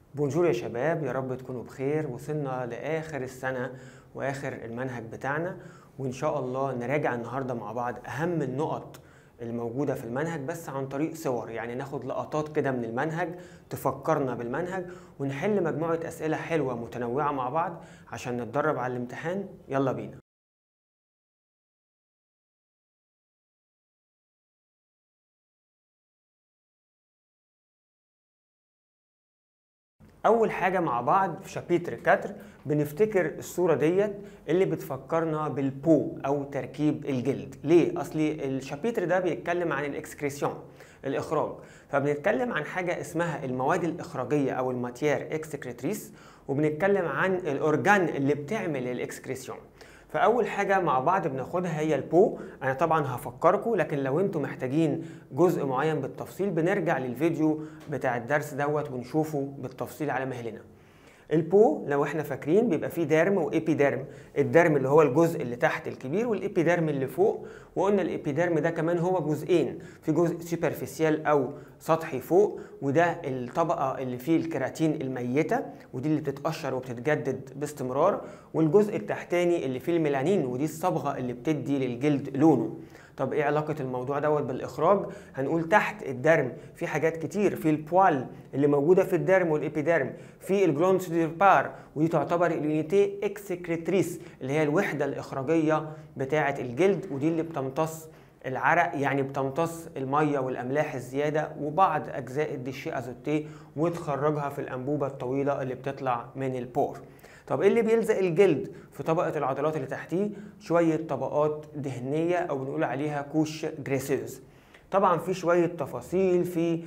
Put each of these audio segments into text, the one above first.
بونجور يا شباب، يا رب تكونوا بخير. وصلنا لآخر السنة وآخر المنهج بتاعنا، وإن شاء الله نراجع النهاردة مع بعض أهم النقط الموجودة في المنهج، بس عن طريق صور، يعني ناخد لقطات كده من المنهج تفكرنا بالمنهج، ونحل مجموعة أسئلة حلوة متنوعة مع بعض عشان نتدرب على الامتحان. يلا بينا. اول حاجه مع بعض في شابيتر 4 بنفتكر الصوره ديت اللي بتفكرنا بالبو او تركيب الجلد. ليه؟ اصلي الشابيتر ده بيتكلم عن الاكسكريسيون، الاخراج، فبنتكلم عن حاجه اسمها المواد الاخراجيه او الماتيير اكسكريتريس، وبنتكلم عن الاورجان اللي بتعمل الاكسكريسيون. فاول حاجه مع بعض بناخدها هي البو. انا طبعا هفكركم، لكن لو انتم محتاجين جزء معين بالتفصيل بنرجع للفيديو بتاع الدرس دوت ونشوفه بالتفصيل على مهلنا. البو لو احنا فاكرين بيبقى فيه ديرم وإيبيديرم. الديرم اللي هو الجزء اللي تحت الكبير، والإيبيديرم اللي فوق. وقلنا الإيبيديرم ده كمان هو جزئين، في جزء سوبرفيسيال أو سطحي فوق، وده الطبقة اللي فيه الكيراتين الميتة، ودي اللي بتتقشر وبتتجدد باستمرار. والجزء التحتاني اللي فيه الميلانين، ودي الصبغة اللي بتدي للجلد لونه. طب ايه علاقة الموضوع دوت بالاخراج؟ هنقول تحت الدرم في حاجات كتير، في البوال اللي موجودة في الدرم والإيبيديرم، في الجلوند سوديربار، ودي تعتبر اليونيتي اكسكريتريس اللي هي الوحدة الإخراجية بتاعة الجلد، ودي اللي بتمتص العرق، يعني بتمتص المية والأملاح الزيادة وبعض أجزاء الديشيه أزوتيه وتخرجها في الأنبوبة الطويلة اللي بتطلع من البور. طب ايه اللي بيلزق الجلد في طبقة العضلات اللي تحتيه؟ شوية طبقات دهنية او بنقول عليها كوش جريسيوز. طبعا في شوية تفاصيل، في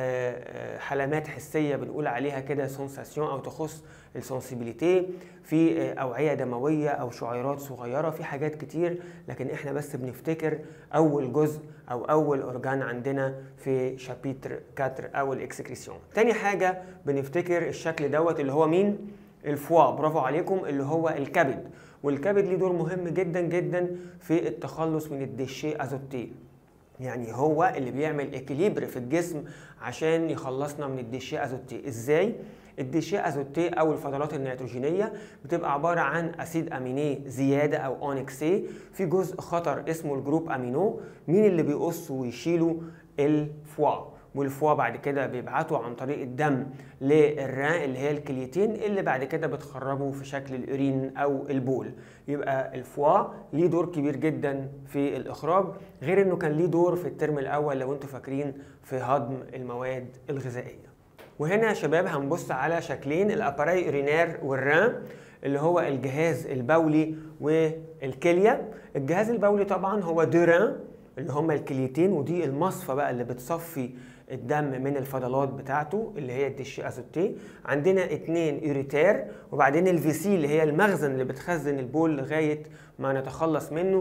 حلمات حسية بنقول عليها كده سونساسيون او تخص السنسيبيليتي، في اوعية دموية او شعيرات صغيرة، في حاجات كتير، لكن احنا بس بنفتكر اول جزء او اول اورجان عندنا في شابيتر 4 او الاكسكريسيون. تاني حاجة بنفتكر الشكل دوت اللي هو مين؟ الفوا. برافو عليكم، اللي هو الكبد. والكبد ليه دور مهم جدا جدا في التخلص من الديشيه ازوتيه، يعني هو اللي بيعمل اكيليبر في الجسم عشان يخلصنا من الديشيه ازوتيه. ازاي؟ الديشيه ازوتيه او الفضلات النيتروجينيه بتبقى عباره عن اسيد امينيه زياده او اونكسي، في جزء خطر اسمه الجروب امينو. مين اللي بيقصه ويشيله؟ الفوا. والفوا بعد كده بيبعتوا عن طريق الدم للران اللي هي الكليتين، اللي بعد كده بتخرجوا في شكل الأورين أو البول. يبقى الفوا ليه دور كبير جدا في الإخراج، غير إنه كان ليه دور في الترم الأول لو أنتوا فاكرين في هضم المواد الغذائية. وهنا يا شباب هنبص على شكلين، الأباراي أورينير والران، اللي هو الجهاز البولي والكلية. الجهاز البولي طبعا هو دوران اللي هما الكليتين، ودي المصفى بقى اللي بتصفي الدم من الفضلات بتاعته اللي هي الديشيه ازوتيه. عندنا 2 يوريتير، وبعدين الفيسي اللي هي المخزن اللي بتخزن البول لغايه ما نتخلص منه،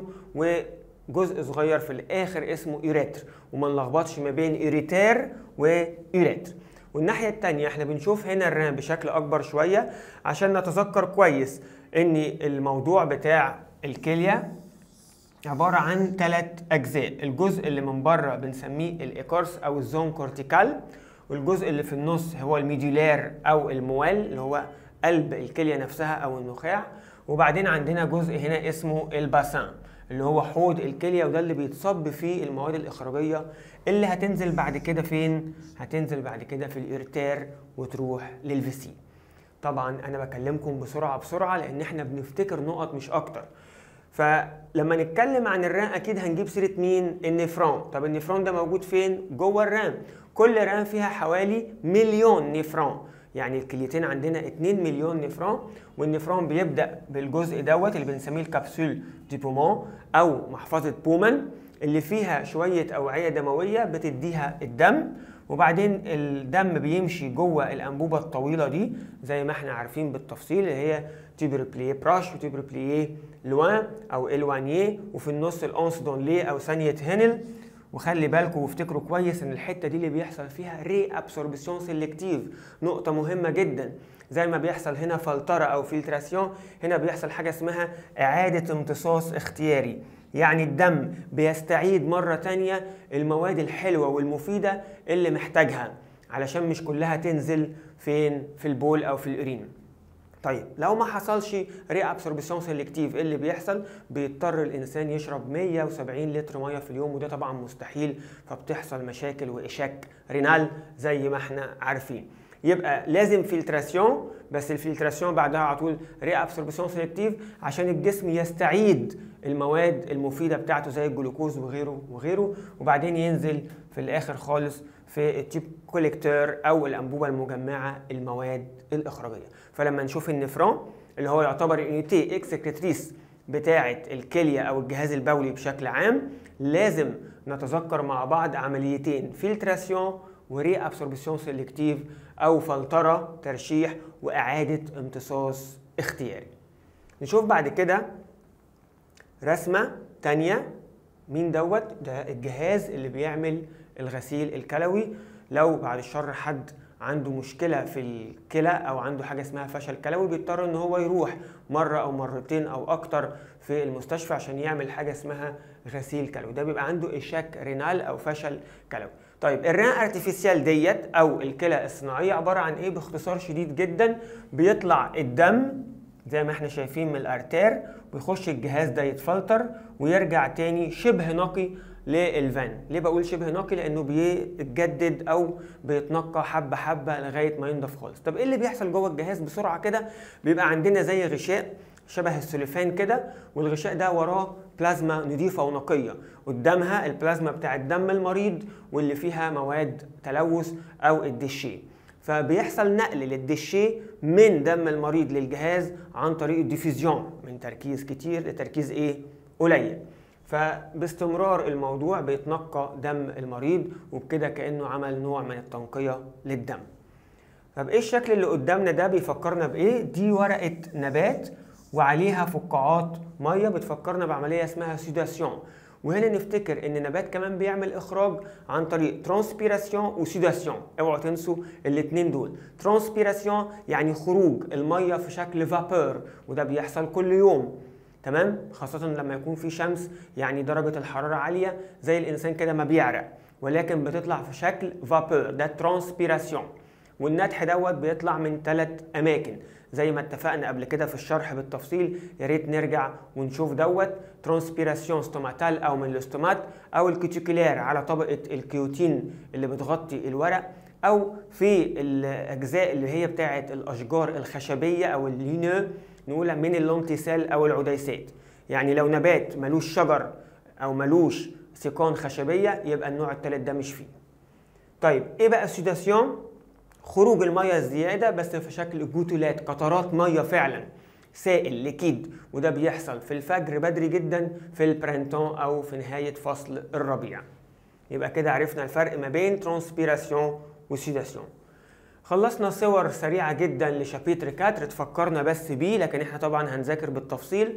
وجزء صغير في الاخر اسمه يوريتر، وما نلخبطش ما بين يوريتير ويوريتر. والناحيه الثانيه احنا بنشوف هنا الران بشكل اكبر شويه عشان نتذكر كويس ان الموضوع بتاع الكليه عبارة عن 3 أجزاء. الجزء اللي من بره بنسميه الإيكورس أو الزون كورتيكال، والجزء اللي في النص هو الميدولار أو الموال اللي هو قلب الكلية نفسها أو النخاع. وبعدين عندنا جزء هنا اسمه الباسان اللي هو حوض الكلية، وده اللي بيتصب فيه المواد الإخراجية اللي هتنزل بعد كده فين؟ هتنزل بعد كده في الإيرتير وتروح للفيسي. طبعا أنا بكلمكم بسرعة لأن احنا بنفتكر نقط مش أكتر. فلما نتكلم عن الران اكيد هنجيب سيره مين؟ النفرون. طب النفرون ده موجود فين؟ جوه الران. كل ران فيها حوالي 1,000,000 نفرون، يعني الكليتين عندنا 2 مليون نفرون. والنفرون بيبدا بالجزء دوت اللي بنسميه الكبسول دي بومون او محفظه بومان، اللي فيها شويه اوعيه دمويه بتديها الدم، وبعدين الدم بيمشي جوه الانبوبه الطويله دي زي ما احنا عارفين بالتفصيل، اللي هي تيبر بلييه براش وتيبر بلييه لوان او الوانيه، وفي النص الانس دونليه او ثانيه هنل. وخلي بالكم وافتكروا كويس ان الحته دي اللي بيحصل فيها ري ابسوربسيون سيلكتيف، نقطه مهمه جدا. زي ما بيحصل هنا فلتره او فلتراسيون، هنا بيحصل حاجه اسمها اعاده امتصاص اختياري، يعني الدم بيستعيد مره تانية المواد الحلوه والمفيده اللي محتاجها علشان مش كلها تنزل فين؟ في البول او في الارين. طيب لو ما حصلش ري ابسوربسيون سيلكتيف، ايه اللي بيحصل؟ بيضطر الانسان يشرب 170 لتر ميه في اليوم، وده طبعا مستحيل، فبتحصل مشاكل واشاك رينال زي ما احنا عارفين. يبقى لازم فلتراسيون، بس الفلتراسيون بعدها على طول ري ابسوربسيون سيلكتيف عشان الجسم يستعيد المواد المفيده بتاعته زي الجلوكوز وغيره وغيره، وبعدين ينزل في الاخر خالص في التيب كوليكتور او الانبوبه المجمعه المواد الاخراجيه. فلما نشوف النفرون اللي هو يعتبر اليونيتي اكسكريتريس بتاعه الكليه او الجهاز البولي بشكل عام، لازم نتذكر مع بعض عمليتين: فلتراسيون وري ابسوربسيون سيلكتيف، او فلتره ترشيح واعاده امتصاص اختياري. نشوف بعد كده رسمه تانية. مين دوت؟ ده الجهاز اللي بيعمل الغسيل الكلوي. لو بعد الشر حد عنده مشكله في الكلى او عنده حاجه اسمها فشل كلوي، بيضطر ان هو يروح مره او مرتين او اكتر في المستشفى عشان يعمل حاجه اسمها غسيل كلوي. ده بيبقى عنده اشاك رينال او فشل كلوي. طيب الرين ارتيفيسيال ديت او الكلى الصناعيه عباره عن ايه؟ باختصار شديد جدا، بيطلع الدم زي ما احنا شايفين من الارتير، ويخش الجهاز ده يتفلتر ويرجع تاني شبه نقي للفان. ليه بقول شبه نقي؟ لانه بيتجدد او بيتنقى حبه حبه لغايه ما ينضف خالص. طب ايه اللي بيحصل جوه الجهاز بسرعه كده؟ بيبقى عندنا زي غشاء شبه السلوفان كده، والغشاء ده وراه بلازما نظيفه ونقيه، قدامها البلازما بتاع الدم المريض واللي فيها مواد تلوث او الديشيه. فبيحصل نقل للديشيه من دم المريض للجهاز عن طريق الديفيزيون، من تركيز كتير لتركيز ايه؟ قليل. فباستمرار الموضوع بيتنقى دم المريض، وبكده كأنه عمل نوع من التنقية للدم. طب ايه الشكل اللي قدامنا ده؟ بيفكرنا بايه؟ دي ورقة نبات وعليها فقاعات مية، بتفكرنا بعملية اسمها سوداسيون. وهنا نفتكر ان النبات كمان بيعمل اخراج عن طريق ترانسبيراسيون وسوداسيون، اوعوا تنسوا الاثنين دول. ترانسبيراسيون يعني خروج المية في شكل فابور، وده بيحصل كل يوم، تمام؟ خاصة لما يكون في شمس، يعني درجة الحرارة عالية زي الإنسان كده ما بيعرق، ولكن بتطلع في شكل فابور، ده ترانسبيراسيون. والنتح دوت بيطلع من 3 أماكن زي ما اتفقنا قبل كده في الشرح بالتفصيل، يا ريت نرجع ونشوف دوت. ترانسبيراسيون ستوماتال أو من الاستومات، أو الكيوتيكولار على طبقة الكيوتين اللي بتغطي الورق، أو في الأجزاء اللي هي بتاعة الأشجار الخشبية أو اللينو، نقولها من اللونتيسيل او العديسات. يعني لو نبات ملوش شجر او ملوش سيقان خشبيه، يبقى النوع الثالث ده مش فيه. طيب ايه بقى السوداسيون؟ خروج الميه الزياده بس في شكل جوتولات، قطرات ميه فعلا، سائل ليكيد، وده بيحصل في الفجر بدري جدا في البرانتون او في نهايه فصل الربيع. يبقى كده عرفنا الفرق ما بين ترانسبيراسيون وسوداسيون. خلصنا صور سريعة جدا لشابيتر 4 تفكرنا بس بيه، لكن احنا طبعا هنذاكر بالتفصيل.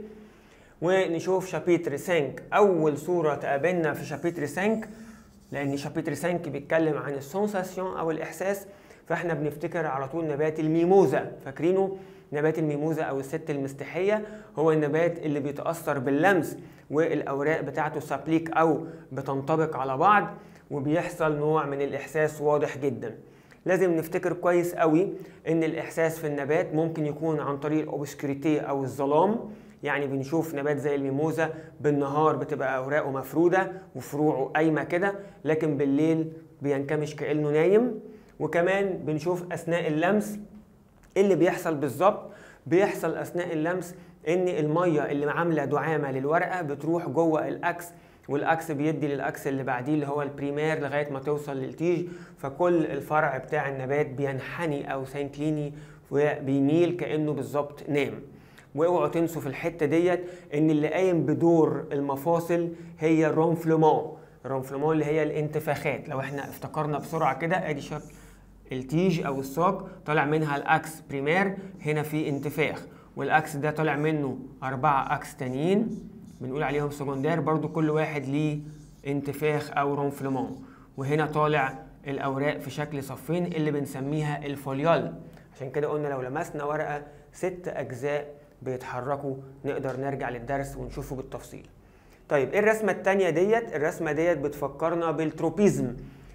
ونشوف شابيتر 5. أول صورة تقابلنا في شابيتر 5، لأن شابيتر 5 بيتكلم عن السونساسيون أو الإحساس، فاحنا بنفتكر على طول نبات الميموزا. فاكرينه؟ نبات الميموزا أو الست المستحية هو النبات اللي بيتأثر باللمس، والأوراق بتاعته سابليك أو بتنطبق على بعض، وبيحصل نوع من الإحساس واضح جدا. لازم نفتكر كويس قوي ان الاحساس في النبات ممكن يكون عن طريق الاوبسكوريتي او الظلام. يعني بنشوف نبات زي الميموزا بالنهار بتبقى اوراقه مفروده وفروعه قايمه كده، لكن بالليل بينكمش كانه نايم. وكمان بنشوف اثناء اللمس اللي بيحصل بالظبط. بيحصل اثناء اللمس ان الميه اللي عامله دعامه للورقه بتروح جوه الاكس، والاكس بيدي للاكس اللي بعديه اللي هو البريمير لغايه ما توصل للتيج، فكل الفرع بتاع النبات بينحني او سينكليني وبيميل كانه بالظبط نام. واوعوا تنسوا في الحته ديت ان اللي قايم بدور المفاصل هي الرونفلومون. الرونفلومون اللي هي الانتفاخات. لو احنا افتكرنا بسرعه كده، ادي شكل التيج او الساق، طالع منها الاكس بريمير، هنا في انتفاخ، والاكس ده طالع منه 4 اكس تانيين بنقول عليهم سكندير، برضو كل واحد ليه انتفاخ او رونفلومون. وهنا طالع الاوراق في شكل صفين اللي بنسميها الفوليول. عشان كده قلنا لو لمسنا ورقه 6 اجزاء بيتحركوا، نقدر نرجع للدرس ونشوفه بالتفصيل. طيب ايه الرسمه الثانيه ديت؟ الرسمه ديت بتفكرنا بالتروبيزم،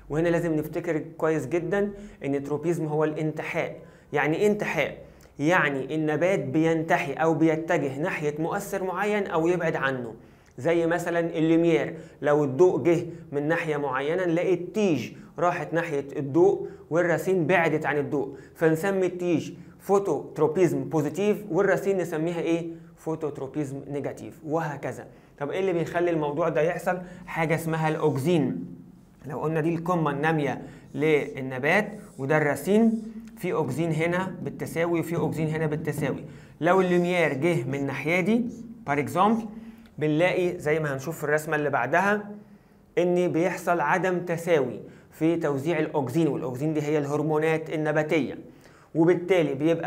وهنا لازم نفتكر كويس جدا ان تروبيزم هو الانتحاء. يعني ايه انتحاء؟ يعني النبات بينتحي او بيتجه ناحيه مؤثر معين او يبعد عنه. زي مثلا الليمير، لو الضوء جه من ناحيه معينه نلاقي التيج راحت ناحيه الضوء والراسين بعدت عن الضوء، فنسمي التيج فوتوتروبيزم بوزيتيف والراسين نسميها ايه؟ فوتوتروبيزم نيجاتيف، وهكذا. طب ايه اللي بيخلي الموضوع ده يحصل؟ حاجه اسمها الاوكسين. لو قلنا دي القمه الناميه للنبات وده الراسين، في اوكسين هنا بالتساوي وفي اوكسين هنا بالتساوي. لو الليمير جه من الناحيه دي بار اكزامبل، بنلاقي زي ما هنشوف في الرسمه اللي بعدها ان بيحصل عدم تساوي في توزيع الاوكسين، والاوكسين دي هي الهرمونات النباتيه، وبالتالي بيبقى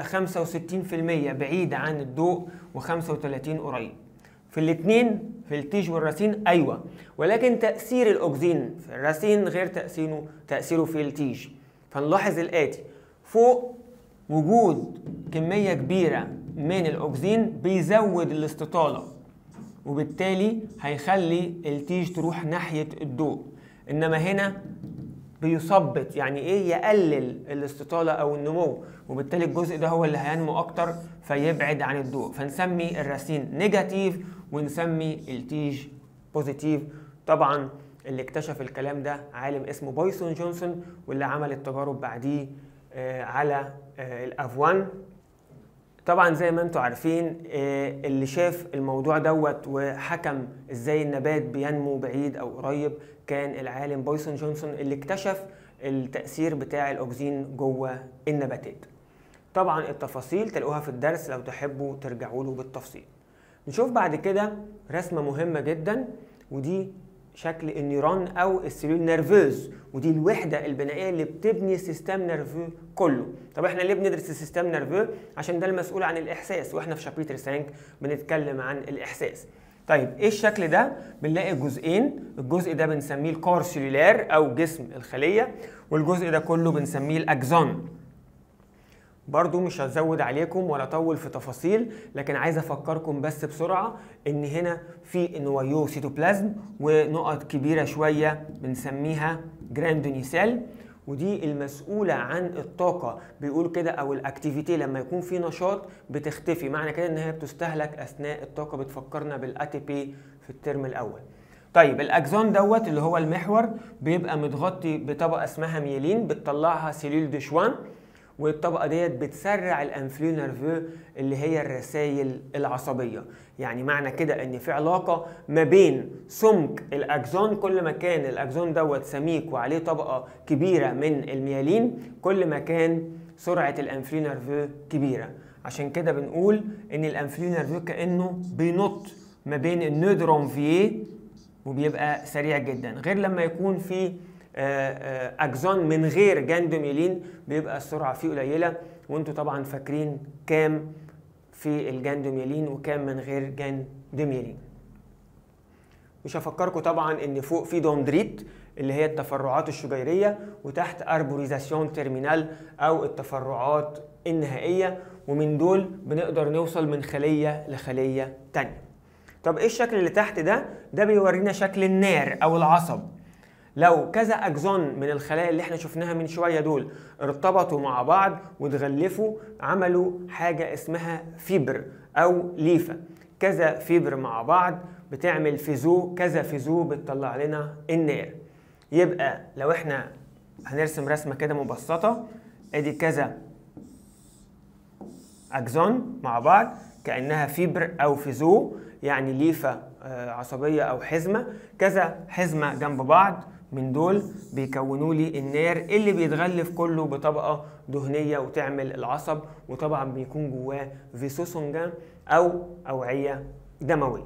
65% بعيد عن الضوء و35 قريب. في الاثنين في التيج والراسين ايوه، ولكن تاثير الاوكسين في الراسين غير تاثيره في التيج. فنلاحظ الاتي: فوق وجود كميه كبيره من الاوكسين بيزود الاستطاله، وبالتالي هيخلي التيج تروح ناحيه الضوء، انما هنا بيثبط، يعني ايه؟ يقلل الاستطاله او النمو، وبالتالي الجزء ده هو اللي هينمو اكتر فيبعد عن الضوء. فنسمي الراسين نيجاتيف ونسمي التيج بوزيتيف. طبعا اللي اكتشف الكلام ده عالم اسمه بويسون جونسون، واللي عمل التجارب بعديه على الافوان. طبعا زي ما انتم عارفين اللي شاف الموضوع دوت وحكم ازاي النبات بينمو بعيد او قريب كان العالم بويسون جونسون، اللي اكتشف التأثير بتاع الاوكسين جوه النباتات. طبعا التفاصيل تلاقوها في الدرس لو تحبوا ترجعوا له بالتفصيل. نشوف بعد كده رسمة مهمة جدا، ودي شكل النيرون او السيلول نيرفوز، ودي الوحده البنائيه اللي بتبني السيستم نيرفو كله. طب احنا ليه بندرس السيستم نيرفو؟ عشان ده المسؤول عن الاحساس، واحنا في شابتر 5 بنتكلم عن الاحساس. طيب ايه الشكل ده؟ بنلاقي جزئين، الجزء ده بنسميه الكور سيلولار او جسم الخليه، والجزء ده كله بنسميه الاكزون. برضو مش هزود عليكم ولا اطول في تفاصيل، لكن عايز افكركم بس بسرعه ان هنا في نوايو سيتوبلازم ونقط كبيره شويه بنسميها جراندونيسيل، ودي المسؤوله عن الطاقه، بيقولوا كده، او الاكتيفيتي. لما يكون في نشاط بتختفي، معنى كده ان هي بتستهلك اثناء الطاقه. بتفكرنا بالاتي بي في الترم الاول. طيب الاكزون دوت اللي هو المحور بيبقى متغطي بطبقه اسمها ميلين بتطلعها سيلول دي شوان، والطبقه ديت بتسرع الانفلو نيرفو اللي هي الرسائل العصبيه. يعني معنى كده ان في علاقه ما بين سمك الاكزون، كل ما كان الاكزون دوت سميك وعليه طبقه كبيره من الميالين كل ما كان سرعه الانفلو نيرفو كبيره. عشان كده بنقول ان الانفلو نيرفو كانه بينط ما بين النودرون فيه وبيبقى سريع جدا، غير لما يكون في اكزون من غير جاندوميلين بيبقى السرعه فيه قليله. وانتوا طبعا فاكرين كام في الجاندوميلين وكام من غير جاندوميلين. مش هفكركم طبعا ان فوق في دوندريت اللي هي التفرعات الشجيريه، وتحت اربوريزاسيون تيرمينال او التفرعات النهائيه، ومن دول بنقدر نوصل من خليه لخليه تانيه. طب ايه الشكل اللي تحت ده؟ ده بيورينا شكل النار او العصب. لو كذا اكزون من الخلايا اللي احنا شفناها من شويه دول ارتبطوا مع بعض واتغلفوا، عملوا حاجه اسمها فيبر او ليفه. كذا فيبر مع بعض بتعمل فيزو، كذا فيزو بتطلع لنا النار. يبقى لو احنا هنرسم رسمه كده مبسطه، ادي كذا اكزون مع بعض كانها فيبر او فيزو، يعني ليفه عصبيه او حزمه، كذا حزمه جنب بعض من دول بيكونوا لي النار اللي بيتغلف كله بطبقه دهنيه وتعمل العصب، وطبعا بيكون جواه فيسو سونجان او اوعيه دمويه.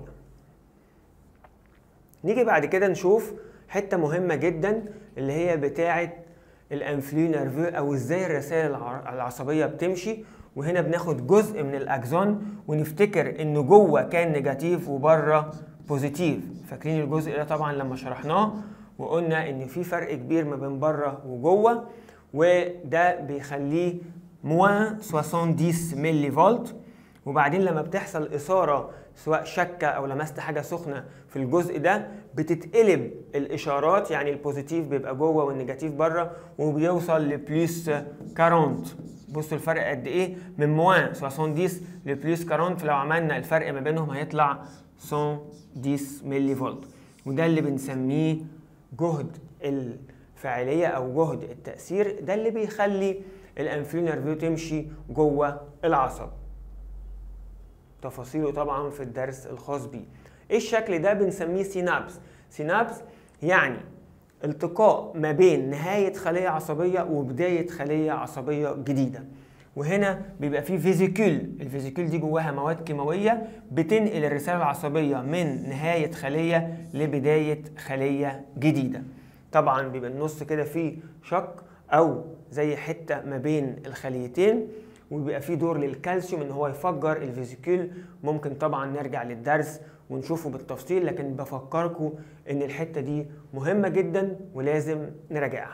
نيجي بعد كده نشوف حته مهمه جدا اللي هي بتاعه الانفلو نيرفو او ازاي الرسائل العصبيه بتمشي. وهنا بناخد جزء من الاكزون ونفتكر انه جوه كان نيجاتيف وبره بوزيتيف. فاكرين الجزء ده طبعا لما شرحناه وقلنا ان في فرق كبير ما بين بره وجوه، وده بيخليه موان 70 ملي فولت. وبعدين لما بتحصل اثاره سواء شكة أو لمست حاجة سخنة في الجزء ده بتتقلب الإشارات، يعني البوزيتيف بيبقى جوه والنيجاتيف بره، وبيوصل لبليس 40. بصوا الفرق قد إيه، من موان 70 لبليس 40. فلو عملنا الفرق ما بينهم هيطلع 110 ملي فولت، وده اللي بنسميه جهد الفاعلية أو جهد التأثير. ده اللي بيخلي الانفلو نيرفيو تمشي جوه العصب. تفاصيله طبعا في الدرس الخاص بيه. ايه الشكل ده؟ بنسميه سينابس. سينابس يعني التقاء ما بين نهاية خلية عصبية وبداية خلية عصبية جديدة. وهنا بيبقى فيه فيزيكول، الفيزيكول دي جواها مواد كيماوية بتنقل الرسالة العصبية من نهاية خلية لبداية خلية جديدة. طبعا بيبقى النص كده فيه شق او زي حتة ما بين الخليتين، وبيبقى فيه دور للكالسيوم ان هو يفجر الفيزيكول. ممكن طبعا نرجع للدرس ونشوفه بالتفصيل، لكن بفكركم ان الحتة دي مهمة جدا ولازم نراجعها.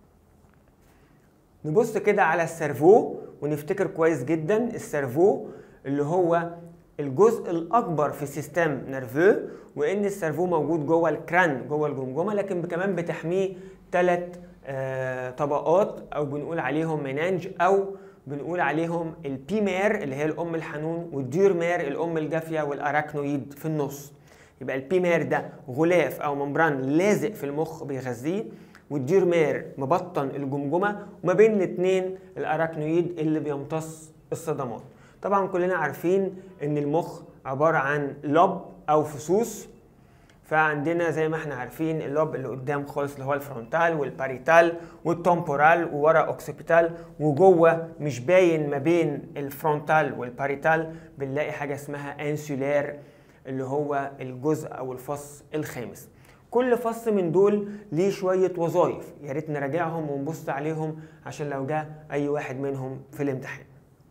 نبص كده على السيرفو ونفتكر كويس جدا. السيرفو اللي هو الجزء الاكبر في سيستم نيرفو، وان السيرفو موجود جوه الكران جوه الجمجمه، لكن كمان بتحميه 3 طبقات، او بنقول عليهم منانج، او بنقول عليهم البيمير اللي هي الام الحنون، والديورمير الام الجافيه، والاراكنويد في النص. يبقى البيمير ده غلاف او ممبران لازق في المخ بيغذيه، والديورمير مبطن الجمجمه، وما بين الاثنين الاراكنويد اللي بيمتص الصدمات. طبعا كلنا عارفين ان المخ عباره عن لوب او فصوص. فعندنا زي ما احنا عارفين اللوب اللي قدام خالص اللي هو الفرونتال والباريتال والتمبورال وورا اوكسيبيتال، وجوه مش باين ما بين الفرونتال والباريتال بنلاقي حاجه اسمها انسولار اللي هو الجزء او الفص الخامس. كل فص من دول ليه شويه وظائف، يا ريت نراجعهم ونبص عليهم عشان لو جه اي واحد منهم في الامتحان.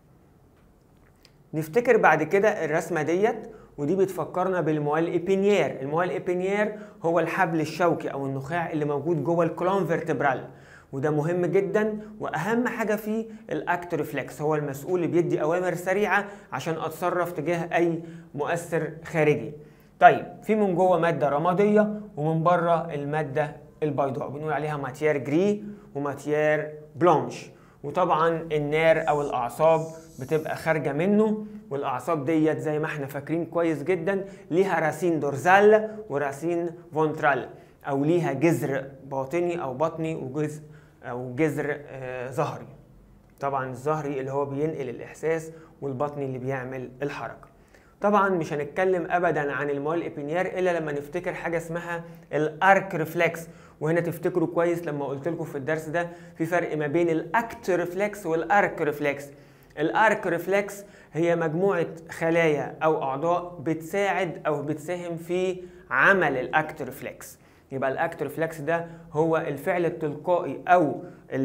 نفتكر بعد كده الرسمه ديت، ودي بتفكرنا بالموال ايبينيير. الموال ايبينيير هو الحبل الشوكي او النخاع اللي موجود جوه الكولون فيرتبرال، وده مهم جدا، واهم حاجه فيه الاكت ريفلكس، هو المسؤول اللي بيدي اوامر سريعه عشان اتصرف تجاه اي مؤثر خارجي. طيب في من جوه ماده رماديه ومن بره الماده البيضاء، بنقول عليها ماتيير جري وماتيير بلانش. وطبعا النير او الاعصاب بتبقى خارجه منه، والاعصاب ديت زي ما احنا فاكرين كويس جدا ليها راسين دورزال وراسين فونترال، او ليها جذر باطني او بطني وجزء او جذر ظهري. طبعا الظهري اللي هو بينقل الاحساس، والبطني اللي بيعمل الحركه. طبعا مش هنتكلم ابدا عن الموال ايبينيير الا لما نفتكر حاجه اسمها الارك ريفلكس. وهنا تفتكروا كويس لما قلت لكم في الدرس ده في فرق ما بين الاكت ريفلكس والارك ريفلكس. الارك ريفلكس هي مجموعه خلايا او اعضاء بتساعد او بتساهم في عمل الاكت ريفلكس. يبقى الاكت ريفلكس ده هو الفعل التلقائي او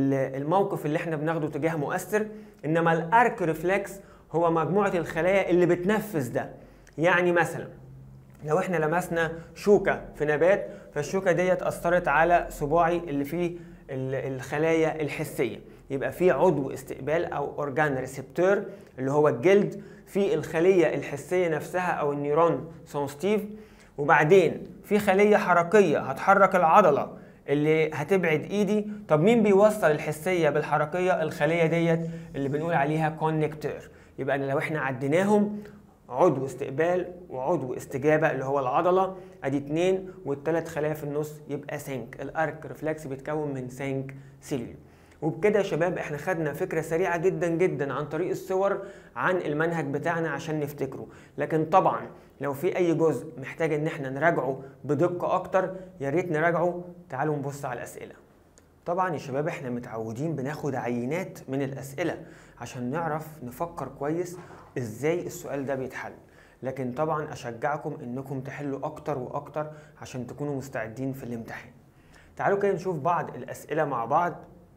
الموقف اللي احنا بناخده تجاه مؤثر، انما الارك ريفلكس هو مجموعه الخلايا اللي بتنفذ ده. يعني مثلا لو احنا لمسنا شوكه في نبات، فالشوكه ديت اثرت على صباعي اللي فيه الخلايا الحسيه، يبقى في عضو استقبال او اورجان ريسبتور اللي هو الجلد في الخليه الحسيه نفسها او النيرون سنسيتيف، وبعدين في خليه حركيه هتحرك العضله اللي هتبعد ايدي. طب مين بيوصل الحسيه بالحركيه؟ الخليه ديت اللي بنقول عليها كونكتور. يبقى لو احنا عديناهم، عضو استقبال وعضو استجابه اللي هو العضله، ادي 2، والثلاث خلايا في النص يبقى سينك. الارك ريفلكس بيتكون من سينك سيلول. وبكده يا شباب احنا خدنا فكره سريعه جدا جدا عن طريق الصور عن المنهج بتاعنا عشان نفتكره. لكن طبعا لو في اي جزء محتاج ان احنا نراجعه بدقه اكتر يا ريت نراجعه. تعالوا نبص على الاسئله. طبعا يا شباب احنا متعودين بناخد عينات من الاسئله عشان نعرف نفكر كويس ازاي السؤال ده بيتحل، لكن طبعا اشجعكم انكم تحلوا اكتر واكتر عشان تكونوا مستعدين في الامتحان. تعالوا كده نشوف بعض الاسئله مع بعض.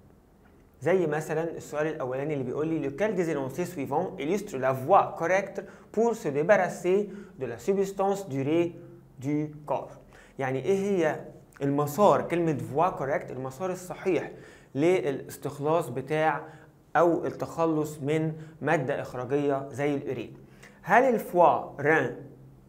زي مثلا السؤال الاولاني اللي بيقول لي lequel des énoncés suivants illustre la voie correcte pour se débarrasser de la substance durée du corps. يعني ايه هي المسار، كلمه voie correcte المسار الصحيح للاستخلاص بتاع او التخلص من ماده اخراجيه زي الارين؟ هل الفوا ران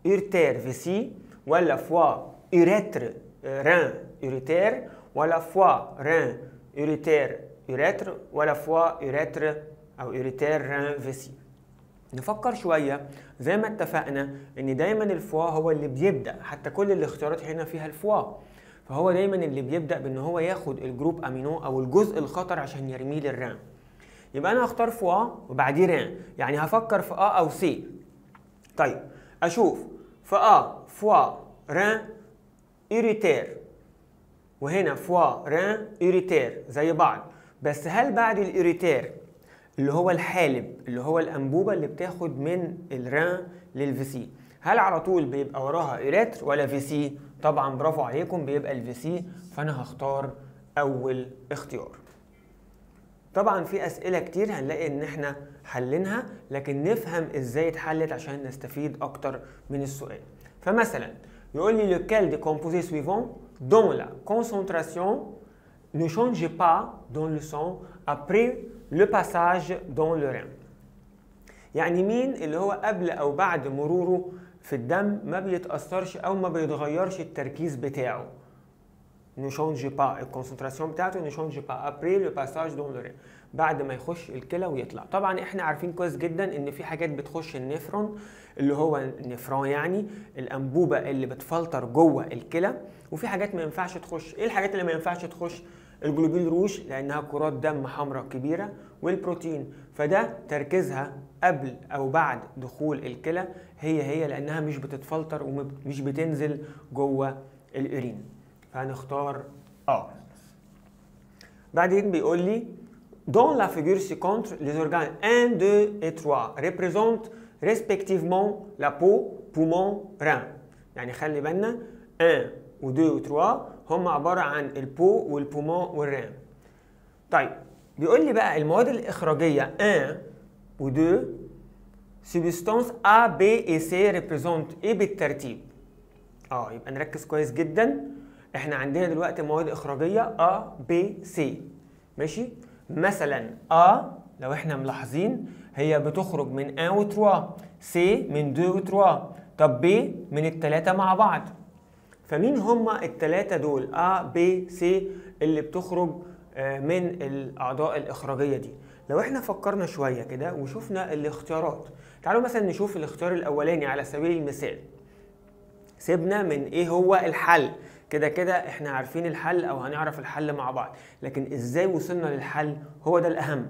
urtère vessie ولا foie urètre rein urètre ولا foie rein urètre urètre ولا foie urètre أو urètre rein vessie. نفكر شوية. زي ما اتفقنا ان دايما الفوا هو اللي بيبدأ، حتى كل الاختيارات هنا فيها الفوا، فهو دايما اللي بيبدأ بان هو ياخد الجروب امينو او الجزء الخطر عشان يرميه للران. يبقى انا هختار فوا وبعديه ران، يعني هفكر في ا او سي. طيب اشوف في ا فوا ران اوريتير، وهنا فوا ران اوريتير زي بعض، بس هل بعد الاوريتير اللي هو الحالب اللي هو الانبوبه اللي بتاخد من الران للفيسي، هل على طول بيبقى وراها اوريتر ولا فيسي؟ طبعا برافو عليكم، بيبقى الفيسي، فانا هختار اول اختيار. طبعا في اسئله كتير هنلاقي ان احنا حلينها، لكن نفهم ازاي اتحلت عشان نستفيد اكتر من السؤال. فمثلا يقول لي lequel des composés suivants dont la concentration ne change pas dans le sang après le passage dans le rein. يعني مين اللي هو قبل او بعد مروره في الدم ما بيتأثرش او ما بيتغيرش التركيز بتاعه. ne change pas الكونسنتراسيون بتاعته ne change pas après le passage dans le rein، بعد ما يخش الكلى ويطلع. طبعا احنا عارفين كويس جدا ان في حاجات بتخش النفرون اللي هو النفرون، يعني الانبوبه اللي بتفلتر جوه الكلى، وفي حاجات ما ينفعش تخش. ايه الحاجات اللي ما ينفعش تخش؟ الجلوبين روج لانها كرات دم حمراء كبيره، والبروتين، فده تركيزها قبل او بعد دخول الكلى هي لانها مش بتتفلتر ومش بتنزل جوه الأورين، فهنختار بعدين بيقول لي dans la figure ci-contre les organes 1, 2 et 3 représentent respectivement la peau, poumon, rein. يعني خلي بالنا 1 و2 و3 هم عبارة عن البو والبومون والرين. طيب بيقول لي بقى المواد الإخراجية 1 و2 substance A, B et C représente ايه بالترتيب؟ يبقى نركز كويس جدا. احنا عندنا دلوقتي مواد إخراجية A, B, C، ماشي؟ مثلا A لو احنا ملاحظين هي بتخرج من 1 و 3، C من 2 و 3، طب B من الثلاثة مع بعض. فمين هما الثلاثة دول A B C اللي بتخرج من الأعضاء الإخراجية دي؟ لو احنا فكرنا شوية كده وشوفنا الاختيارات، تعالوا مثلا نشوف الاختيار الأولاني على سبيل المثال. سيبنا من ايه هو الحل، كده احنا عارفين الحل او هنعرف الحل مع بعض، لكن ازاي وصلنا للحل هو ده الأهم.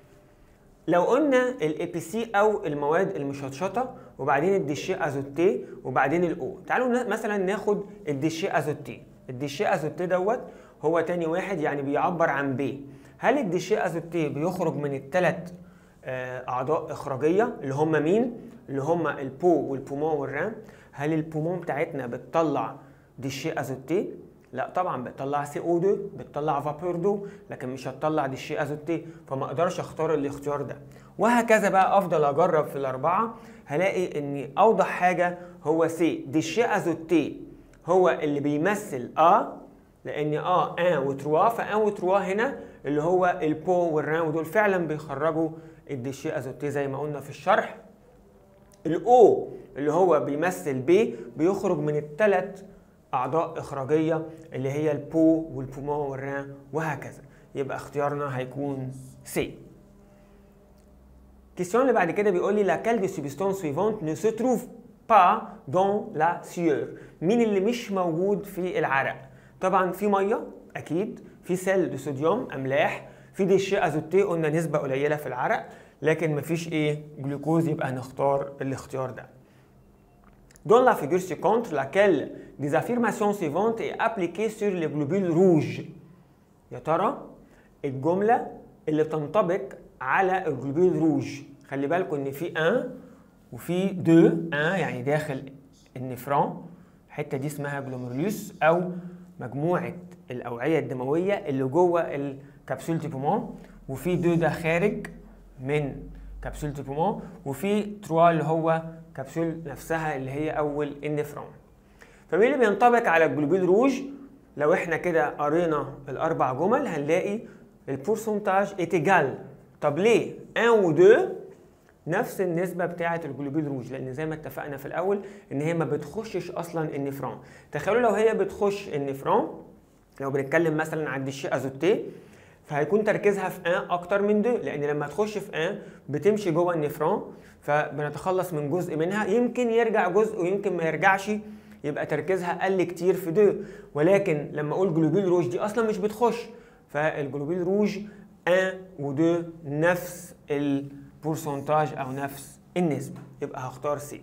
لو قلنا الاي بي سي او المواد المشطشطه وبعدين الديشيه ازوتيه وبعدين الاو، تعالوا مثلا ناخد الديشيه ازوتيه. الديشيه ازوتيه دوت هو تاني واحد، يعني بيعبر عن بي. هل الديشيه ازوتيه بيخرج من الثلاث اعضاء اخراجيه اللي هم مين؟ اللي هم البو والبومون والران. هل البومون بتاعتنا بتطلع ديشيه ازوتيه؟ لا طبعا بتطلع CO2، بتطلع فابور دو، لكن مش هتطلع ديشيه ازوتيه، فما اقدرش اختار الاختيار ده. وهكذا بقى افضل اجرب في الاربعه، هلاقي ان اوضح حاجه هو سي. ديشيه ازوتيه هو اللي بيمثل لان 1 و 3، ف 1 و 3 هنا اللي هو البو والران، ودول فعلا بيخرجوا الديشيه ازوتيه زي ما قلنا في الشرح. الاو اللي هو بيمثل بي بيخرج من الثلاث أعضاء إخراجية اللي هي البو والبومون والران، وهكذا. يبقى اختيارنا هيكون سي. الكيستيون اللي بعد كده بيقول لي laquelle des substances suivantes ne se trouve pas dans la sueur. مين اللي مش موجود في العرق؟ طبعا في ميه اكيد، في سيل دو صوديوم املاح، في ديشيه ازوتيه قلنا نسبه قليله في العرق، لكن مفيش جلوكوز، يبقى هنختار الاختيار ده. Dans la figure ci-contre, laquelle des affirmations suivantes est appliquée sur les globules rouges. يا ترى الجملة اللي بتنطبق على الجلوبول روج. خلي بالكم ان في 1 وفي 2. 1 يعني داخل النفرون، الحتة دي اسمها جلوميرولوس او مجموعة الأوعية الدموية اللي جوه الكبسولة البومون، وفي 2 ده خارج من كبسولة البومون، وفي 3 اللي هو كبسول نفسها اللي هي اول النفرون. فمين اللي بينطبق على الجلوبول روج؟ لو احنا كده قرينا الاربع جمل هنلاقي البورسنتاج ايتيجال. طب ليه 1 و 2 نفس النسبة بتاعة الجلوبيل روج، لأن زي ما اتفقنا في الأول إن هي ما بتخشش أصلا النفرون. تخيلوا لو هي بتخش النفرون، لو بنتكلم مثلا عن الديشيه ازوتيه، فهيكون تركيزها في 1 أكتر من 2، لأن لما تخش في 1 بتمشي جوه النفرون، فبنتخلص من جزء منها، يمكن يرجع جزء ويمكن ما يرجعش، يبقى تركيزها قل كتير في 2. ولكن لما أقول جلوبيل روج دي أصلا مش بتخش، فالجلوبيل روج 1 و 2 نفس البورسنتاج أو نفس النسبة، يبقى هختار سي.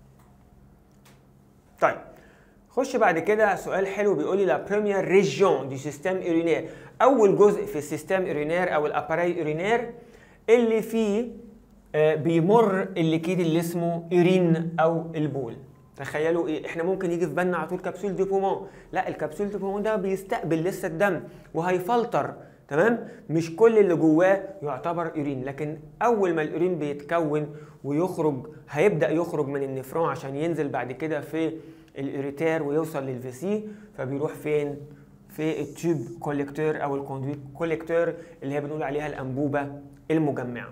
طيب خش بعد كده سؤال حلو بيقول لي لا بروميير ريجيون دي سيستم اورينير، اول جزء في السيستم اورينير او الاباراي اورينير اللي فيه بيمر الليكيد اللي اسمه اورين او البول. تخيلوا ايه، احنا ممكن يجي في بالنا على طول كبسول دي بومون، لا الكبسول دي بومون ده بيستقبل لسه الدم وهيفلتر، تمام؟ مش كل اللي جواه يعتبر اورين، لكن اول ما الاورين بيتكون ويخرج هيبدا يخرج من النفرون عشان ينزل بعد كده في الاريتير ويوصل للفيسي، فبيروح فين؟ في التيوب كوليكتور او الكوندويت كوليكتور اللي هي بنقول عليها الانبوبه المجمعه.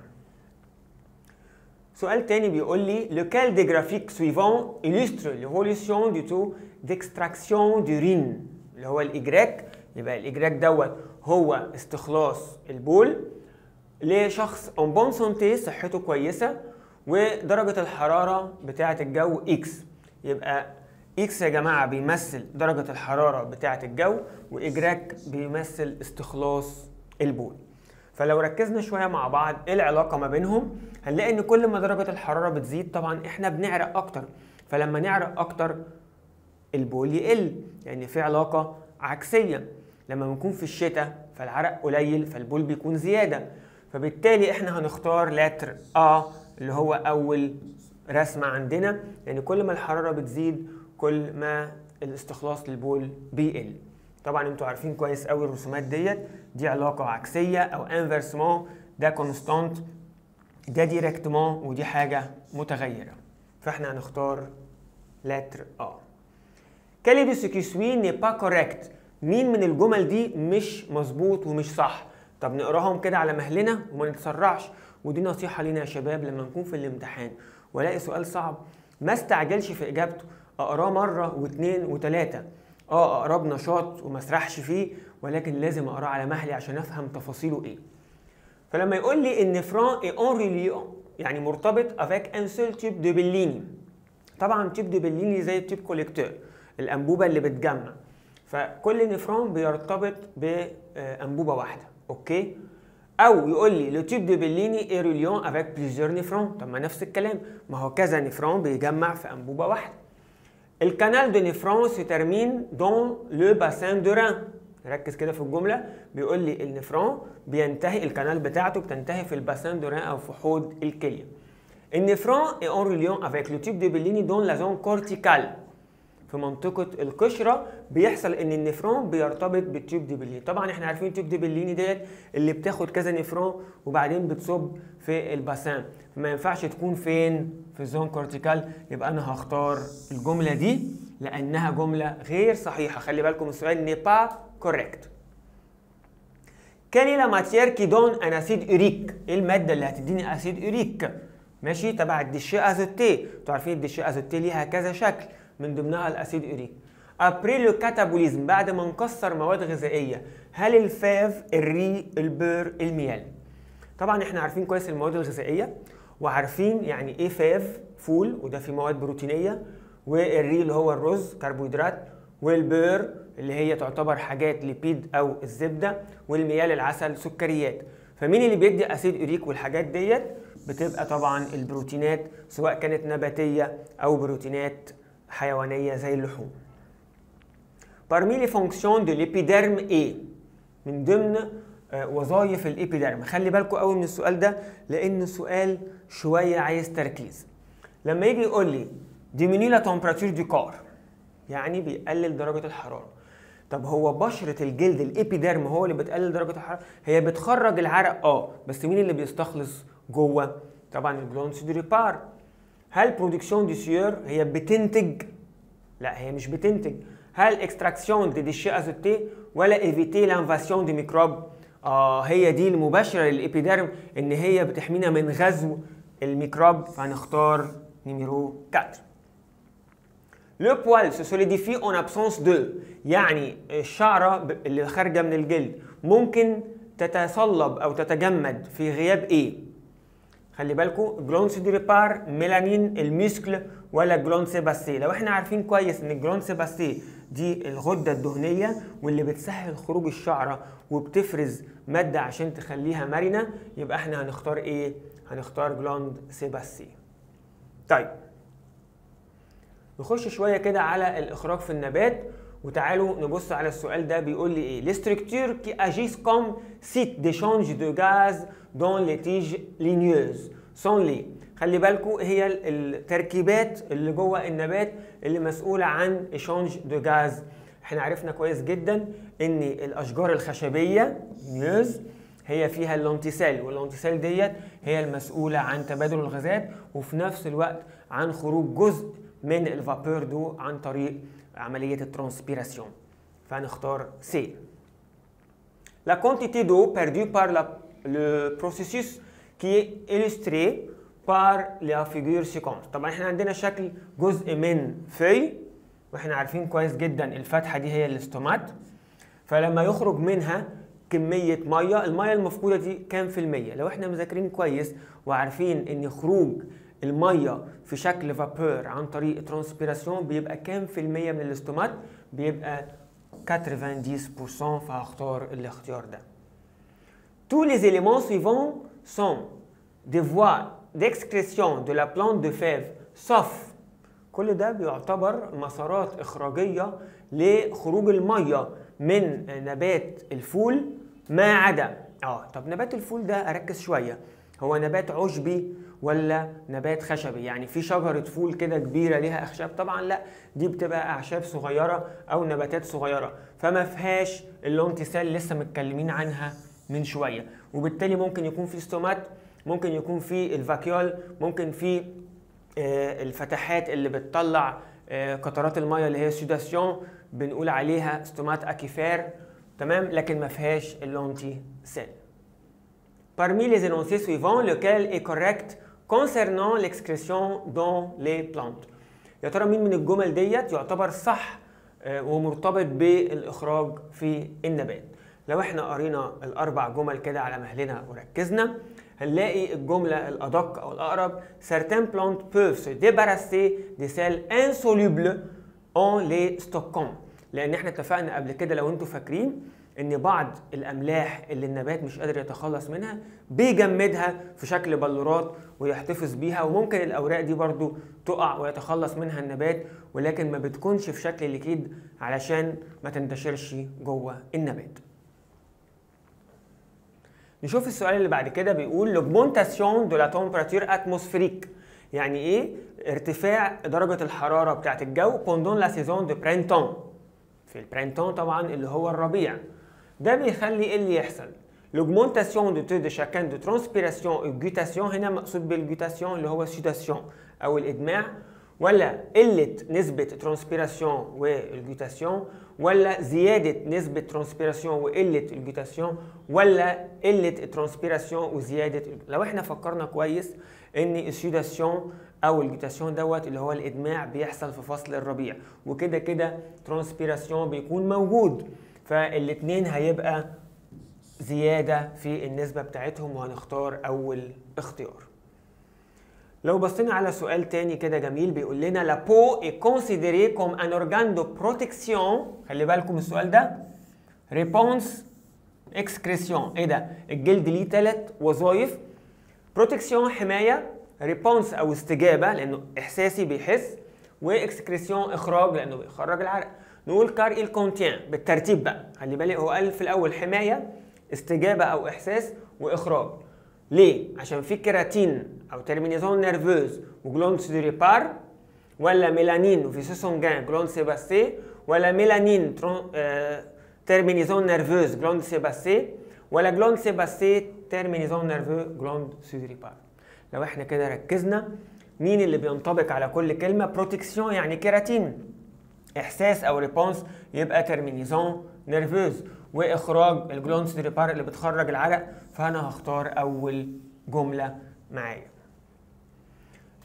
سؤال تاني بيقول لي lequel des graphiques suivants illustre l'évolution du taux d'extraction d'urine، اللي هو الاجراك، يبقى الاجراك دوت هو استخلاص البول لشخص en bonne santé صحته كويسه ودرجه الحراره بتاعه الجو اكس، يبقى اكس يا جماعه بيمثل درجه الحراره بتاعه الجو، واجراك بيمثل استخلاص البول. فلو ركزنا شويه مع بعض ايه العلاقه ما بينهم، هنلاقي ان كل ما درجه الحراره بتزيد طبعا احنا بنعرق اكتر، فلما نعرق اكتر البول يقل، يعني في علاقه عكسيه. لما بنكون في الشتاء فالعرق قليل فالبول بيكون زياده، فبالتالي احنا هنختار لتر اللي هو اول رسمه عندنا، يعني كل ما الحراره بتزيد كل ما الاستخلاص للبول بيقل. طبعا انتوا عارفين كويس قوي الرسومات دي علاقه عكسيه او انفرسمون، ده كونستانت، ده ديريكتمون، ودي حاجه متغيره، فاحنا هنختار لتر Quel de ce qui suit n'est pas correct؟ مين من الجمل دي مش مظبوط ومش صح؟ طب نقراهم كده على مهلنا وما نتسرعش، ودي نصيحه لينا يا شباب لما نكون في الامتحان والاقي سؤال صعب ما استعجلش في اجابته، اقراه مره واثنين وثلاثه، اقراه بنشاط وما اسرحش فيه، ولكن لازم اقراه على مهلي عشان افهم تفاصيله ايه. فلما يقول لي ان فران اي اون ريليون يعني مرتبط افيك ان سول تيب دو بيليني، طبعا تيب دو بيليني زي التيب كوليكتور الانبوبه اللي بتجمع، فكل نفرون بيرتبط بانبوبه واحده، اوكي؟ او يقول لي لو تيب دو بيليني اي ريليون افيك بليزيور نفرون، طب ما نفس الكلام، ما هو كذا نفرون بيجمع في انبوبه واحده. الكانال دو نفرون سي ترمين دون لو باسين دو ران، ركز كده في الجمله، بيقول لي النفرون بينتهي الكانال بتاعته بتنتهي في الباسين دو ران او في حوض الكليه. النفرون اي اون ريليون افيك لو تيب دو بيليني دون لا زون كورتيكال، في منطقه القشره بيحصل ان النفرون بيرتبط بالتيوب دي بليني. طبعا احنا عارفين التيوب دي بليني ديت اللي بتاخد كذا نفرون وبعدين بتصب في الباسان، فما ينفعش تكون فين؟ في الزون كورتيكال، يبقى انا هختار الجمله دي لانها جمله غير صحيحه. خلي بالكم السؤال ني با كوريكت. كان لا ماتيير كي دون ان اسيد اوريك، ايه الماده اللي هتديني اسيد اوريك؟ ماشي، تبع الديشيه ازوتيه، انتوا عارفين الديشيه ازوتيه ليها كذا شكل من ضمنها الاسيد اوريك. ابري لو كاتابوليزم، بعد ما نكسر مواد غذائيه، هل الفاف، الري، البير، الميال؟ طبعا احنا عارفين كويس المواد الغذائيه وعارفين يعني ايه فاف، فول وده فيه مواد بروتينيه، والري اللي هو الرز كربوهيدرات، والبير اللي هي تعتبر حاجات ليبيد او الزبده، والميال العسل سكريات. فمين اللي بيدي اسيد اوريك والحاجات ديت؟ بتبقى طبعا البروتينات، سواء كانت نباتيه او بروتينات حيوانيه زي اللحوم. Parmi les fonctions de l'épiderme est، من ضمن وظائف الإبيديرم، خلي بالكم قوي من السؤال ده لأن سؤال شوية عايز تركيز. لما يجي يقول لي diminue la température du corps، يعني بيقلل درجة الحرارة. طب هو بشرة الجلد الإبيديرم هو اللي بتقلل درجة الحرارة؟ هي بتخرج العرق بس مين اللي بيستخلص جوه؟ طبعا الجلاند سودوريبار. هل برودكسيون دي سيور هي بتنتج؟ لا هي مش بتنتج. هل اكستراكسيون دي ديشيه ازوتيه ولا ايفيتي لانفاسيون دي ميكروب؟ هي دي المباشره للابيديرم، ان هي بتحمينا من غزو الميكروب، فهنختار نيميرو 4. Le poil se solidifie en absence de، يعني الشعرة اللي خارجة من الجلد ممكن تتصلب أو تتجمد في غياب إيه؟ خلي بالكم، جلون سيدوريبار، ميلانين، الميسكل، ولا جلون سيباسي. لو احنا عارفين كويس ان جلون سيباسي دي الغدة الدهنية واللي بتسهل خروج الشعرة وبتفرز مادة عشان تخليها مرنة، يبقى احنا هنختار ايه؟ هنختار جلون سيباسي. طيب نخش شوية كده على الإخراج في النبات، وتعالوا نبص على السؤال ده بيقول لي ايه؟ Les structures qui agissent comme site d'échange de gaz dans les tiges ligneuses sont les. خلي بالكم هي التركيبات اللي جوه النبات اللي مسؤولة عن échange de gaz. احنا عرفنا كويس جدا ان الأشجار الخشبية ligneuse هي فيها اللونتيسيل، واللونتيسيل ديت هي المسؤولة عن تبادل الغازات وفي نفس الوقت عن خروج جزء من الفابور دو عن طريق عملية الترانسبيراسيون، فهنختار C. La quantité d'eau perdue par le processus qui est illustré par la figure suivante. طبعا احنا عندنا شكل جزء من في، واحنا عارفين كويس جدا الفتحة دي هي الاستومات، فلما يخرج منها كمية مية، المية المفقودة دي كام في المية؟ لو احنا مذاكرين كويس وعارفين ان خروج المية في شكل فابور عن طريق ترانسبيراسيون بيبقى كام في المية من الاستومات؟ بيبقى 90%، فهختار الاختيار ده. Tous les éléments suivants sont des voies d'excrétion de la plante de fève sauf. كل ده بيعتبر مسارات إخراجية لخروج المية من نبات الفول ما عدا طب نبات الفول ده أركز شوية، هو نبات عشبي ولا نبات خشبي؟ يعني في شجرة فول كده كبيرة ليها أخشاب؟ طبعا لا، دي بتبقى أعشاب صغيرة أو نباتات صغيرة، فما فيهاش اللونتيسيل لسه متكلمين عنها من شوية، وبالتالي ممكن يكون في ستومات، ممكن يكون في الفاكيول، ممكن في الفتحات اللي بتطلع قطرات المية اللي هي سوداسيون بنقول عليها ستومات أكيفير، تمام، لكن ما فيهاش اللونتيسيل. Parmi les énoncés suivants, lequel est correct concernant l'excrétion dans les plantes؟ يا ترى مين من الجمل ديت يعتبر صح ومرتبط بالإخراج في النبات؟ لو احنا قرينا الأربع جمل كده على مهلنا وركزنا، هنلاقي الجملة الأدق أو الأقرب certaines plantes peuvent se débarrasser des sels insolubles en les stockant. لأن احنا اتفقنا قبل كده لو انتوا فاكرين ان بعض الاملاح اللي النبات مش قادر يتخلص منها بيجمدها في شكل بلورات ويحتفظ بيها، وممكن الاوراق دي برضو تقع ويتخلص منها النبات، ولكن ما بتكونش في شكل ليكيد علشان ما تنتشرش جوه النبات. نشوف السؤال اللي بعد كده بيقول l'augmentation de la température atmosphérique، يعني ايه ارتفاع درجة الحرارة بتاعت الجو pendant la saison de printemps، في البرينتون طبعا اللي هو الربيع. ده بيخلي ايه اللي يحصل؟ l'augmentation de taux de chacun de transpiration et guttation، هنا مقصود بالجوتاسيون اللي هو السوداسيون او الادماع، ولا قلة نسبة ترانسبيراسيون والجوتاسيون، ولا زيادة نسبة ترانسبيراسيون وقلة الجوتاسيون، ولا قلة الترانسبيراسيون وزيادة. لو احنا فكرنا كويس ان السوداسيون او الجوتاسيون دوت اللي هو الادماع بيحصل في فصل الربيع، وكده كده ترانسبيراسيون بيكون موجود، فالاتنين هيبقى زيادة في النسبة بتاعتهم، وهنختار اول اختيار. لو بصينا على سؤال تاني كده جميل بيقول لنا la peau est considérée comme un organe de protection، خلي بالكم السؤال ده réponse excrétion، ايه ده؟ الجلد ليه 3 وظائف، protection حماية، réponse او استجابة لانه احساسي بيحس، واكسكريسيون اخراج لانه بيخرج العرق. نقول كار il contient بالترتيب بقى، خلي بالك هو قال في الاول حماية، استجابة او احساس، واخراج. ليه؟ عشان في كيراتين او ترمينيزون نيرفوز وجلوند سيدوريبار، ولا ميلانين وفي سوسونجان جلوند سيباسي، ولا ميلانين ترمينيزون نيرفوز جلوند سيباسي، ولا جلوند سيباسي ترمينيزون نيرفو جلوند سيدوريبار. لو احنا كده ركزنا مين اللي بينطبق على كل كلمة؟ بروتكسيون يعني كيراتين، احساس او ريبونس يبقى ترمينيزون نيرفوز، واخراج الجلوند سيدوريبار اللي بتخرج العرق، فانا هختار اول جملة معايا.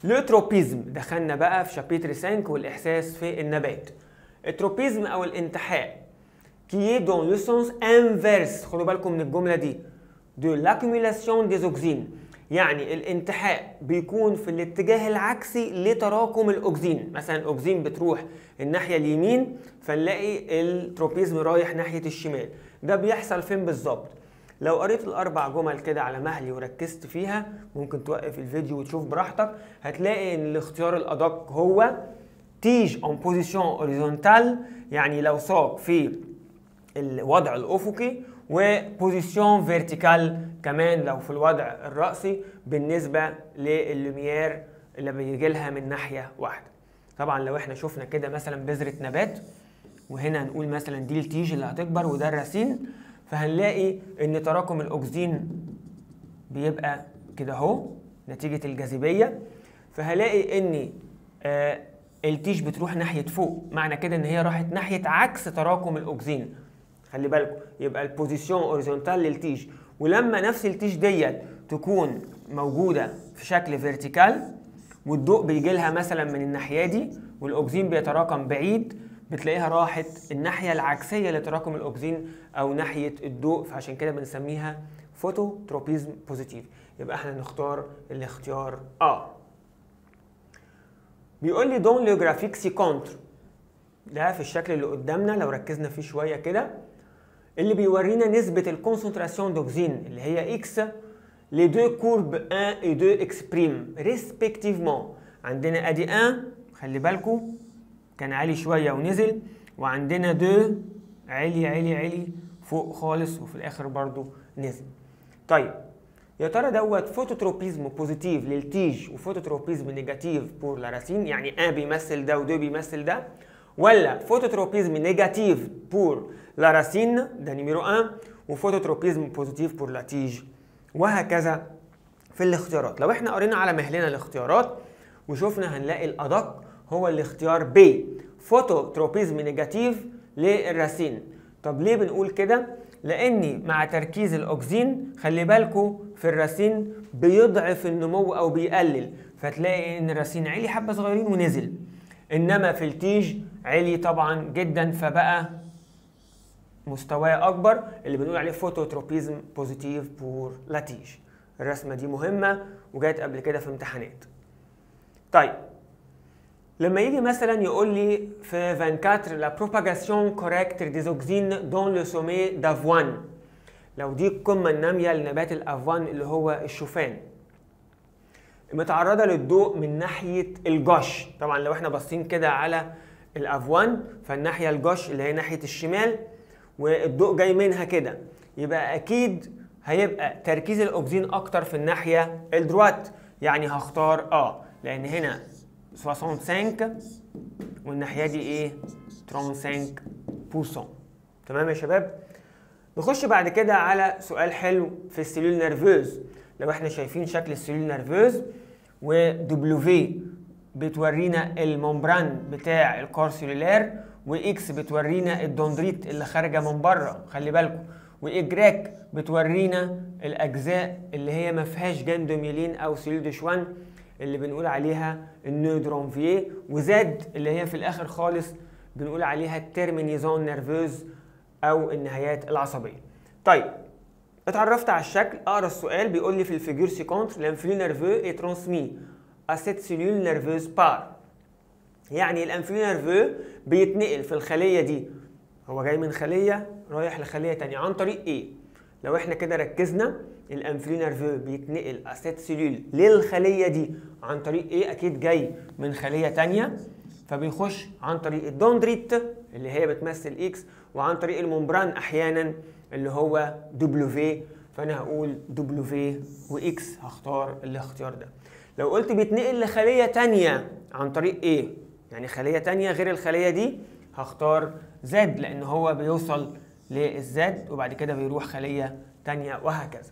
التروبيزم دخلنا بقى في شابيتر 5 والاحساس في النبات. التروبيزم او الانتحاء qui est dans le sens inverse، خدوا بالكم من الجمله دي، de l'accumulation des auxines، يعني الانتحاء بيكون في الاتجاه العكسي لتراكم الاكسين. مثلا الاكسين بتروح الناحيه اليمين فنلاقي التروبيزم رايح ناحيه الشمال. ده بيحصل فين بالظبط؟ لو قريت الاربع جمل كده على مهلي وركزت فيها، ممكن توقف الفيديو وتشوف براحتك، هتلاقي ان الاختيار الادق هو تيج en position horizontale، يعني لو ساق في الوضع الافقي، وبوزيشن فيرتيكال كمان لو في الوضع الرأسي بالنسبة لللوميير اللي بيجي لها من ناحية واحدة. طبعا لو احنا شفنا كده مثلا بذرة نبات، وهنا هنقول مثلا دي التيج اللي هتكبر وده الراسين، فهنلاقي ان تراكم الاكسجين بيبقى كده اهو نتيجة الجاذبية، فهلاقي ان التيج بتروح ناحية فوق، معنى كده ان هي راحت ناحية عكس تراكم الاكسجين. خلي بالكم، يبقى البوزيشن اوريزونتال للتيج، ولما نفس التيج ديت تكون موجوده في شكل فيرتيكال والضوء بيجي لها مثلا من الناحيه دي والاكسجين بيتراكم بعيد، بتلاقيها راحت الناحيه العكسيه لتراكم الاكسجين او ناحيه الضوء، فعشان كده بنسميها فوتوتروبيزم بوزيتيف. يبقى احنا نختار الاختيار بيقول لي دون لو جرافيك سي كونتر، ده في الشكل اللي قدامنا لو ركزنا فيه شويه كده، اللي بيورينا نسبة الكونسنتراسيون دوكسين اللي هي اكس لي دو كورب 1 و 2 اكسبريم ريسبكتيفمون. عندنا ادي 1 خلي بالكم كان عالي شوية ونزل، وعندنا 2 عالي فوق خالص وفي الاخر برضو نزل. طيب يا ترى دوت فوتوتروبيزم بوزيتيف للتيج وفوتوتروبيزم نيجاتيف بور لا راسين، يعني 1 بيمثل ده و2 بيمثل ده، ولا فوتوتروبيزم نيجاتيف بور لا راسين ده نيميرو 1 وفوتوتروبيزم بوزيتيف بور لا تيج، وهكذا في الاختيارات. لو احنا قرينا على مهلنا الاختيارات وشوفنا هنلاقي الادق هو الاختيار ب، فوتوتروبيزم نيجاتيف للراسين. طب ليه بنقول كده؟ لاني مع تركيز الاكسين خلي بالكم في الراسين بيضعف النمو او بيقلل، فتلاقي ان الراسين عالي حبه صغيرين ونزل، انما في التيج عالي طبعا جدا فبقى مستواه اكبر، اللي بنقول عليه فوتوتروبيزم بوزيتيف بور لا تيج. الرسمه دي مهمه وجات قبل كده في امتحانات. طيب لما يجي مثلا يقول لي في 24 لا بروباغاسيون كوريكت دي اوكسين دون لو سومي دافوان، لو دي القمه الناميه لنبات الافوان اللي هو الشوفان، متعرضه للضوء من ناحيه الجش. طبعا لو احنا باصين كده على الافوان فالناحيه الجش اللي هي ناحيه الشمال والضوء جاي منها كده، يبقى اكيد هيبقى تركيز الاكسجين اكتر في الناحيه الدروات، يعني هختار لان هنا 65 والناحيه دي ايه 35%. تمام يا شباب؟ نخش بعد كده على سؤال حلو في السيلول نيرفوز. لو احنا شايفين شكل السيلول نيرفوز و W بتورينا الممبران بتاع الكور سيلولار، واكس بتورينا الدندريت اللي خارجه من بره خلي بالكم، واجراك بتورينا الاجزاء اللي هي ما فيهاش جاندوميلين او سيلول دي شوان اللي بنقول عليها النودرونفيه، وزاد اللي هي في الاخر خالص بنقول عليها التيرمينيزون نيرفوز او النهايات العصبيه. طيب اتعرفت على الشكل، اقرا السؤال بيقول لي في الفيجور سيكونت لانفلو نيرفو اي ترانسمي ا سيت سيلول نيرفوز بار، يعني الانفلو نيرفو بيتنقل في الخليه دي، هو جاي من خليه رايح لخليه ثانيه عن طريق ايه؟ لو احنا كده ركزنا الانفلو نيرفو بيتنقل ا سيت سيلول للخليه دي عن طريق ايه؟ اكيد جاي من خليه ثانيه، فبيخش عن طريق الدندريت اللي هي بتمثل اكس، وعن طريق الممبران احيانا اللي هو W، فانا هقول W واكس، هختار الاختيار ده. لو قلت بيتنقل لخليه تانية عن طريق ايه؟ يعني خليه تانية غير الخليه دي، هختار Z لان هو بيوصل للزد وبعد كده بيروح خليه تانية وهكذا.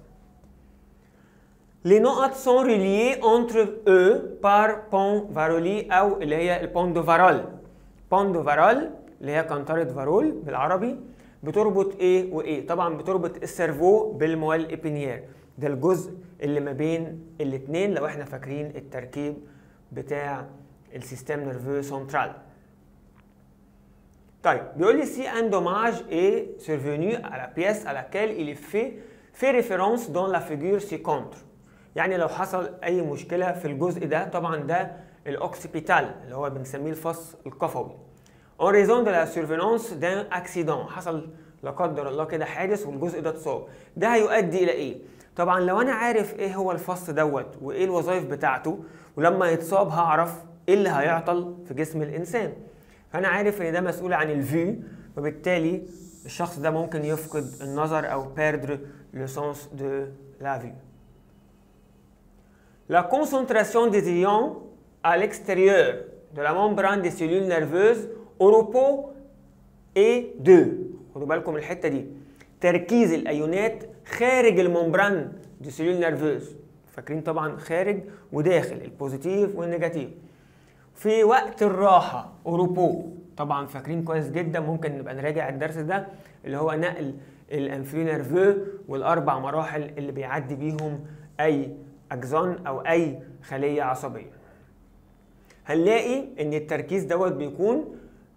Les notes sont reliées entre eux par pont varoli او اللي هي البون دو فارول. بون دو فارول اللي هي قنطرة فارول بالعربي بتربط ايه وايه؟ طبعا بتربط السيرفو بالموال ابينيير، ده الجزء اللي ما بين الاثنين لو احنا فاكرين التركيب بتاع السيستم نيرفو سنترال. طيب بيقول لي si un dommage est survenu à la pièce à laquelle il est fait référence dans la figure ci-contre. يعني لو حصل اي مشكله في الجزء ده، طبعا ده الاوكسيبيتال اللي هو بنسميه الفص القفوي. en raison de la survenance d'un accident، حصل لا قدر الله كده حادث والجزء ده اتصاب، ده هيؤدي الى ايه؟ طبعا لو انا عارف ايه هو الفص دوت وايه الوظائف بتاعته، ولما يتصاب هعرف ايه اللي هيعطل في جسم الانسان. فانا عارف ان ده مسؤول عن الفيو، وبالتالي الشخص ده ممكن يفقد النظر او perdre le sens de la vue. La concentration des ions à l'extérieur de la membrane des cellules nerveuses au repos est 2. خدوا بالكم الحته دي، تركيز الايونات خارج الممبران دي سيلول نيرفوز، فاكرين طبعا خارج وداخل، البوزيتيف والنيجاتيف. في وقت الراحه اوروبو، طبعا فاكرين كويس جدا، ممكن نبقى نراجع الدرس ده اللي هو نقل الانفلو نيرفو والاربع مراحل اللي بيعدي بيهم اي اكزون او اي خليه عصبيه. هنلاقي ان التركيز دوت بيكون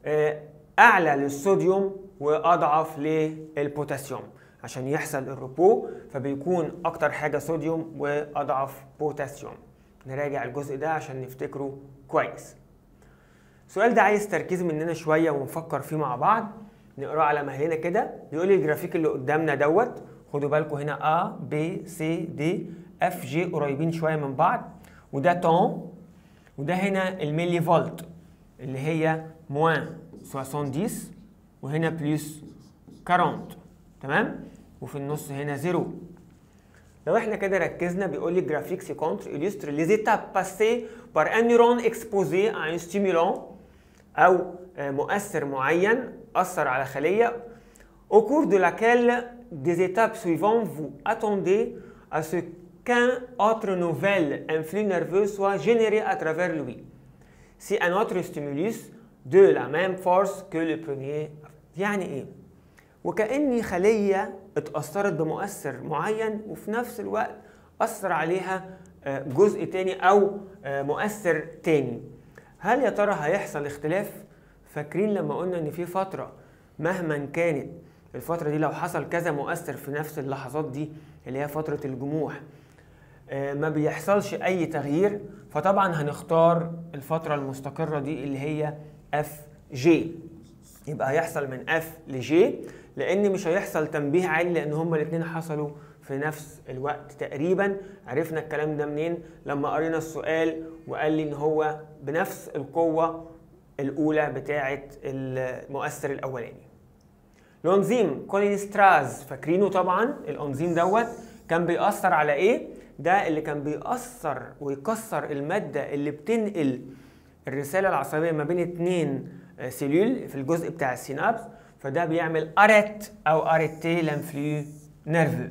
اعلى للصوديوم واضعف للبوتاسيوم، عشان يحصل الربو فبيكون اكتر حاجه صوديوم واضعف بوتاسيوم. نراجع الجزء ده عشان نفتكره كويس. السؤال ده عايز تركيز مننا شويه ونفكر فيه مع بعض. نقراه على مهلنا كده. بيقول لي الجرافيك اللي قدامنا دوت، خدوا بالكم هنا A B C D F G قريبين شويه من بعض، وده تون، وده هنا الميلي فولت اللي هي موان 70 وهنا بلس 40، تمام؟ وفي النص هنا 0. لو احنا كده ركزنا بيقول لي جرافيك سي كونتر illustre les étapes passées par un neurone exposé à un stimulant او مؤثر معين اثر على خليه au cours de laquelle des étapes suivantes vous attendez à ce qu'un autre nouvel influx nerveux soit généré à travers lui si un autre stimulus de la même force que le premier. يعني ايه؟ وكأني خلية اتأثرت بمؤثر معين وفي نفس الوقت أثر عليها جزء تاني أو مؤثر تاني. هل يا ترى هيحصل اختلاف؟ فاكرين لما قلنا إن في فترة مهما كانت الفترة دي لو حصل كذا مؤثر في نفس اللحظات دي اللي هي فترة الجموح ما بيحصلش أي تغيير، فطبعا هنختار الفترة المستقرة دي اللي هي FG. يبقى هيحصل من F ل G، لان مش هيحصل تنبيه عالي لان هما الاثنين حصلوا في نفس الوقت تقريبا. عرفنا الكلام ده منين؟ لما قرينا السؤال وقال لي ان هو بنفس القوه الاولى بتاعه المؤثر الاولاني. الانزيم كولينستراز، فاكرينه طبعا الانزيم دوت كان بيأثر على ايه؟ ده اللي كان بيأثر ويكسر الماده اللي بتنقل الرساله العصبيه ما بين اتنين سيلول في الجزء بتاع السينابس، فده بيعمل arrêt أو arrêter l'influx nerveux.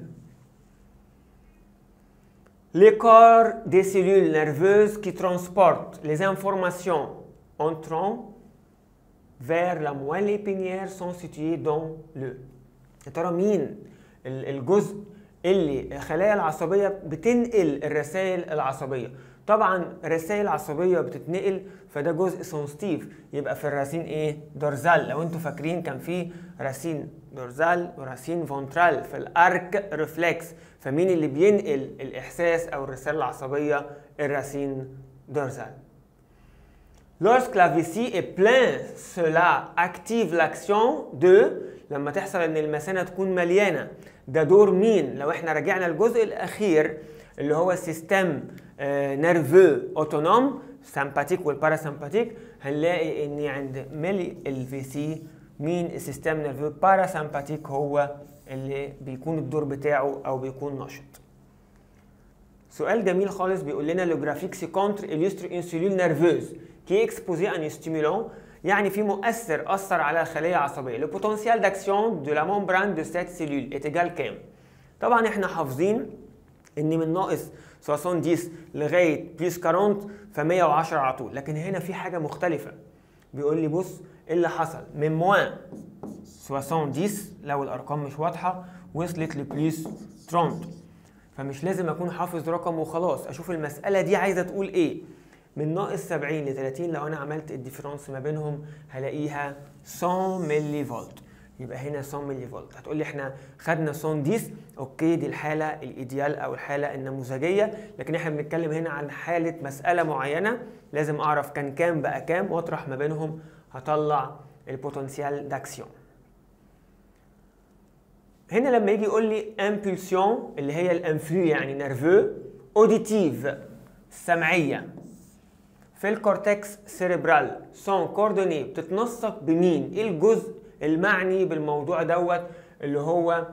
L'écart des cellules nerveuses qui transportent les informations entrant vers la moelle épinière sont situés dans le. يا ترى مين الجزء اللي الخلايا العصبية بتنقل الرسائل العصبية؟ طبعا رسائل عصبيه بتتنقل فده جزء سنسيتيف، يبقى في الراسين ايه؟ دورزال. لو انتوا فاكرين كان في راسين دورزال وراسين فونترال في الارك ريفلكس، فمين اللي بينقل الاحساس او الرساله العصبيه؟ الراسين دورزال. Lorsque la vessie est pleine, cela active l'action de. لما تحصل ان المثانه تكون مليانه، ده دور مين؟ لو احنا رجعنا الجزء الاخير اللي هو السيستم نيرفو اوتونوم سامباتيك والباراسامباتيك، هنلاقي ان عند ملء الفي سي مين؟ السيستم نيرفو باراسامباتيك هو اللي بيكون الدور بتاعه او بيكون نشط. سؤال جميل خالص بيقول لنا لو جرافيك سي كونتر illustre une cellule nerveuse qui est exposée à un stimulant، يعني في مؤثر اثر على خليه عصبيه. le potentiel d'action de la membrane de cette cellule est égal كام؟ طبعا احنا حافظين ان من ناقص 70 لغايه بلس 40 ف 110 على طول، لكن هنا في حاجه مختلفه. بيقول لي بص ايه اللي حصل من موان 70 لو الارقام مش واضحه وصلت لبلس 30، فمش لازم اكون حافظ رقم وخلاص، اشوف المساله دي عايزه تقول ايه. من ناقص 70 ل 30 لو انا عملت الديفرنس ما بينهم هلاقيها 100 ملي فولت. يبقى هنا 100 ملي فولت. هتقول لي احنا خدنا 110، اوكي دي الحاله الايديال او الحاله النموذجيه، لكن احنا بنتكلم هنا عن حاله مساله معينه لازم اعرف كان كام بقى كام واطرح ما بينهم هطلع البوتنسيال داكسيون. هنا لما يجي يقول لي امبولسيون اللي هي الانفلو يعني نيرفو اوديتيف السمعيه في الكورتكس سيريبرال سون كوردوني بتتنسق بمين؟ ايه الجزء المعني بالموضوع دوت اللي هو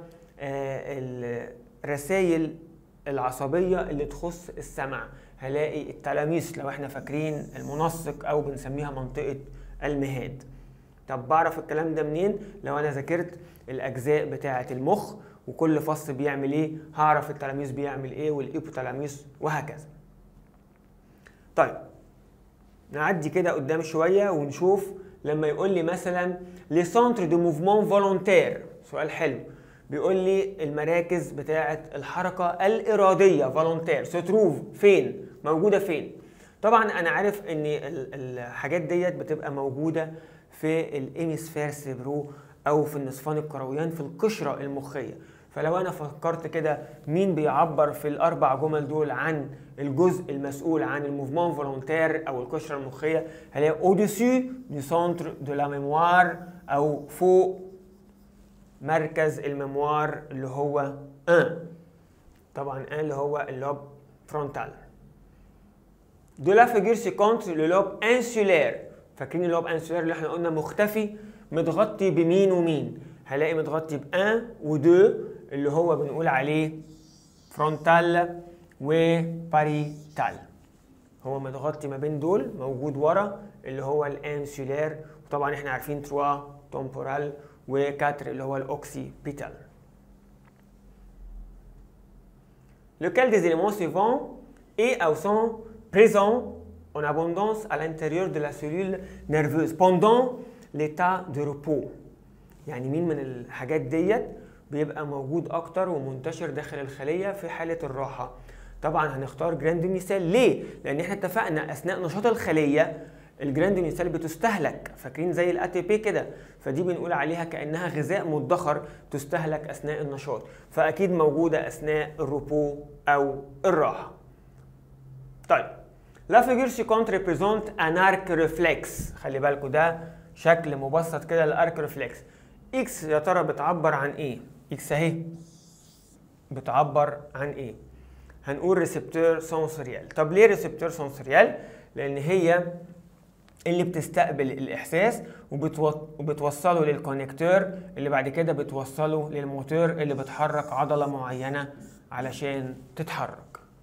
الرسائل العصبيه اللي تخص السمع؟ هلاقي التلاميذ لو احنا فاكرين المنسق او بنسميها منطقه المهاد. طب بعرف الكلام ده منين؟ لو انا ذاكرت الاجزاء بتاعه المخ وكل فص بيعمل ايه هعرف التلاميذ بيعمل ايه والايبوتالاميس وهكذا. طيب نعدي كده قدام شويه ونشوف لما يقول لي مثلا لي سنتر دو موفمون فولونتير. سؤال حلو، بيقول لي المراكز بتاعه الحركه الاراديه فولونتير ستروف فين؟ موجوده فين؟ طبعا انا عارف ان الحاجات ديت بتبقى موجوده في الهيميسفير سيربرو او في النصفان الكرويان في القشره المخيه. فلو انا فكرت كده مين بيعبر في الاربع جمل دول عن الجزء المسؤول عن الموفمون فولونتير او القشره المخيه، هلاقي au-dessus du centre de la mémoire او فوق مركز الميموار اللي هو 1. طبعا 1 اللي هو اللوب فرونتال. de la figure ci-contre le lobe insulaire. فاكرين اللوب انسولار اللي احنا قلنا مختفي متغطي بمين ومين؟ هلاقي متغطي ب 1 و 2 اللي هو بنقول عليه فرونتال وباريتال. هو متغطي ما بين دول موجود ورا اللي هو الانسولار، وطبعا احنا عارفين 3 تومبورال و4 اللي هو الاوكسيبيتال. lequel des éléments suivants est ou sont présents en abondance à l'intérieur de la cellule nerveuse pendant l'état de repos. يعني مين من الحاجات ديت بيبقى موجود اكتر ومنتشر داخل الخليه في حاله الراحه؟ طبعا هنختار جراندونيسال. ليه؟ لان احنا اتفقنا اثناء نشاط الخليه الجراندونيسال بتستهلك، فاكرين زي الاتي بي كده، فدي بنقول عليها كانها غذاء مدخر تستهلك اثناء النشاط، فاكيد موجوده اثناء الروبو او الراحه. طيب لا فيجور سيكونت ريبريزونت ان ارك ريفلكس. خلي بالكوا ده شكل مبسط كده للارك ريفلكس. اكس يا ترى بتعبر عن ايه؟ اكس اهي بتعبر عن ايه؟ هنقول ريسبتور سنسوريال. طب ليه ريسبتور سنسوريال؟ لان هي اللي بتستقبل الاحساس وبتوصله للكونكتور اللي بعد كده بتوصله للموتور اللي بتحرك عضله معينه علشان تتحرك.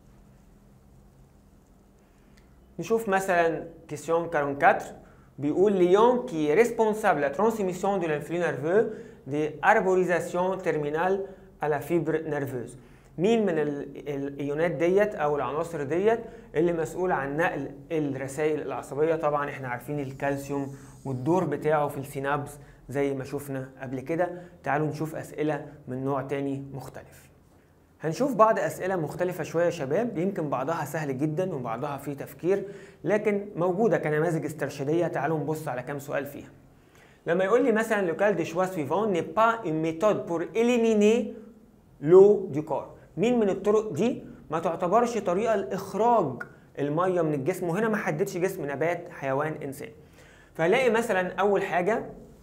نشوف مثلا كيسيون 44 بيقول ليون كي ريسبونسابل لا ترانسميسيون دو لانفلو نيرفو دي اربوريزاسيون تيرمينال على فيبر نيرفوز. مين من الايونات ديت او العناصر ديت اللي مسؤول عن نقل الرسائل العصبيه؟ طبعا احنا عارفين الكالسيوم والدور بتاعه في السينابس زي ما شفنا قبل كده. تعالوا نشوف اسئله من نوع تاني مختلف. هنشوف بعض اسئله مختلفه شويه يا شباب، يمكن بعضها سهل جدا وبعضها فيه تفكير لكن موجوده كنماذج استرشاديه. تعالوا نبص على كام سؤال فيها. لما يقول لي مثلا لوكال دي شوا سويفون ني با اون ميثود بور اليميني لو دو كور. مين من الطرق دي ما تعتبرش طريقه لاخراج الميه من الجسم؟ وهنا ما حددش جسم، نبات، حيوان، انسان. فهلاقي مثلا اول حاجه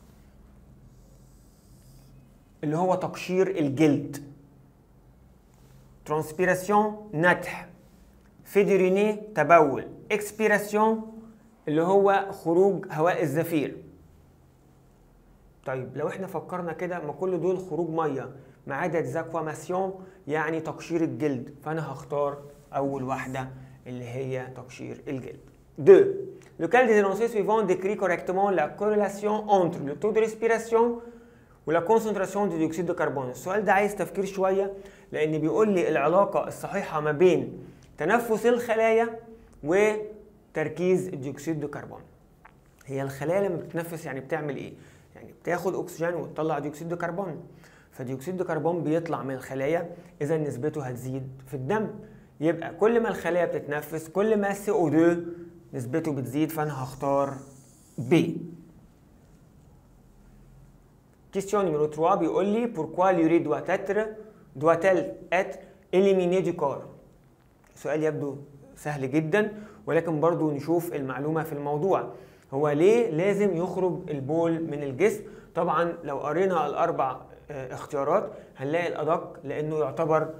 اللي هو تقشير الجلد، ترانسبيراسيون نتح، فيدوريني تبول، اكسبيراسيون اللي هو خروج هواء الزفير. طيب لو احنا فكرنا كده ما كل دول خروج ميه ما عدا ديزاكواماسيون يعني تقشير الجلد، فانا هختار اول واحده اللي هي تقشير الجلد. 2. lequel des énoncés suivants décrit correctement la corrélation entre le taux de respiration ولا كونسنتراسيون دي ديوكسيد دو كربون. السؤال ده عايز تفكير شويه لان بيقول لي العلاقه الصحيحه ما بين تنفس الخلايا وتركيز الديوكسيد دو كربون. هي الخلايا لما بتتنفس يعني بتعمل ايه؟ يعني بتاخد اكسجين وتطلع ديوكسيد دو كربون، فديوكسيد دو كربون بيطلع من الخلايا اذا نسبته هتزيد في الدم. يبقى كل ما الخلايا بتتنفس كل ما CO2 نسبته بتزيد، فانا هختار B. Question numéro 3 بيقول لي pourquoi l'urée doit-elle être éliminée du corps. سؤال يبدو سهل جدا، ولكن برضو نشوف المعلومة في الموضوع. هو ليه لازم يخرج البول من الجسم؟ طبعا لو قرينا الأربع اختيارات هنلاقي الأدق، لأنه يعتبر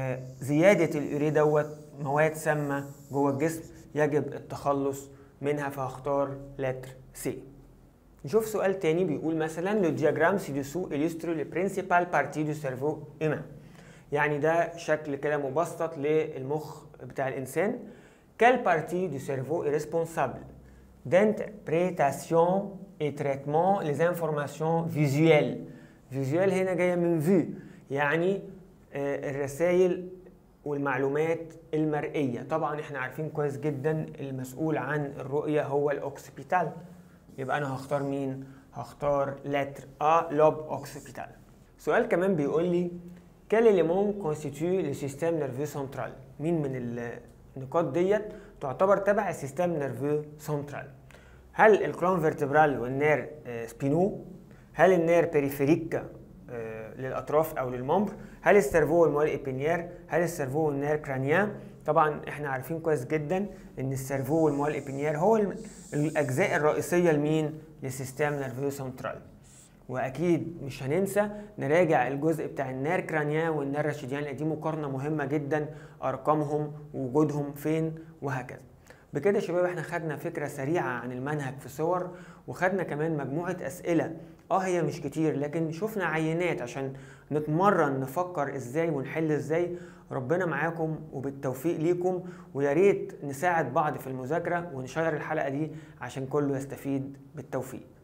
زيادة اليوريه دوت مواد سامة جوه الجسم يجب التخلص منها، فهختار لتر سي. نشوف سؤال تاني بيقول مثلا le diagramme ci-dessous illustre les principales parties du cerveau humain. يعني ده شكل كده مبسط للمخ بتاع الإنسان. Quelle partie du cerveau est responsable d'interprétation et traitement les informations visuelles. visuel هنا جاية من vue، يعني الرسائل والمعلومات المرئية. طبعا احنا عارفين كويس جدا المسؤول عن الرؤية هو الأوكسيبيتال، يبقى أنا هختار مين؟ هختار لتر A لوب أوكسيبيتال. سؤال كمان بيقول لي quel élément constitue le système nerveux central. مين من النقاط ديت تعتبر تبع السيستم نيرفو سنترال؟ هل الكولون فيرتبرال والنير سبينو؟ هل النير بيريفيريك للأطراف أو للممبر؟ هل السيرفو والموال إبينيير؟ هل السيرفو والنير كرانيان؟ طبعا احنا عارفين كويس جدا ان السيرفو والموال إبينيير هو الأجزاء الرئيسية لمين؟ للسيستم نيرفو سنترال. واكيد مش هننسى نراجع الجزء بتاع النير كرانيان والنير راشيديان، لان دي مقارنه مهمه جدا، ارقامهم ووجودهم فين وهكذا. بكده يا شباب احنا خدنا فكره سريعه عن المنهج في صور، وخدنا كمان مجموعه اسئله هي مش كتير، لكن شفنا عينات عشان نتمرن نفكر ازاي ونحل ازاي. ربنا معاكم وبالتوفيق ليكم، ويا ريت نساعد بعض في المذاكره ونشير الحلقه دي عشان كله يستفيد. بالتوفيق.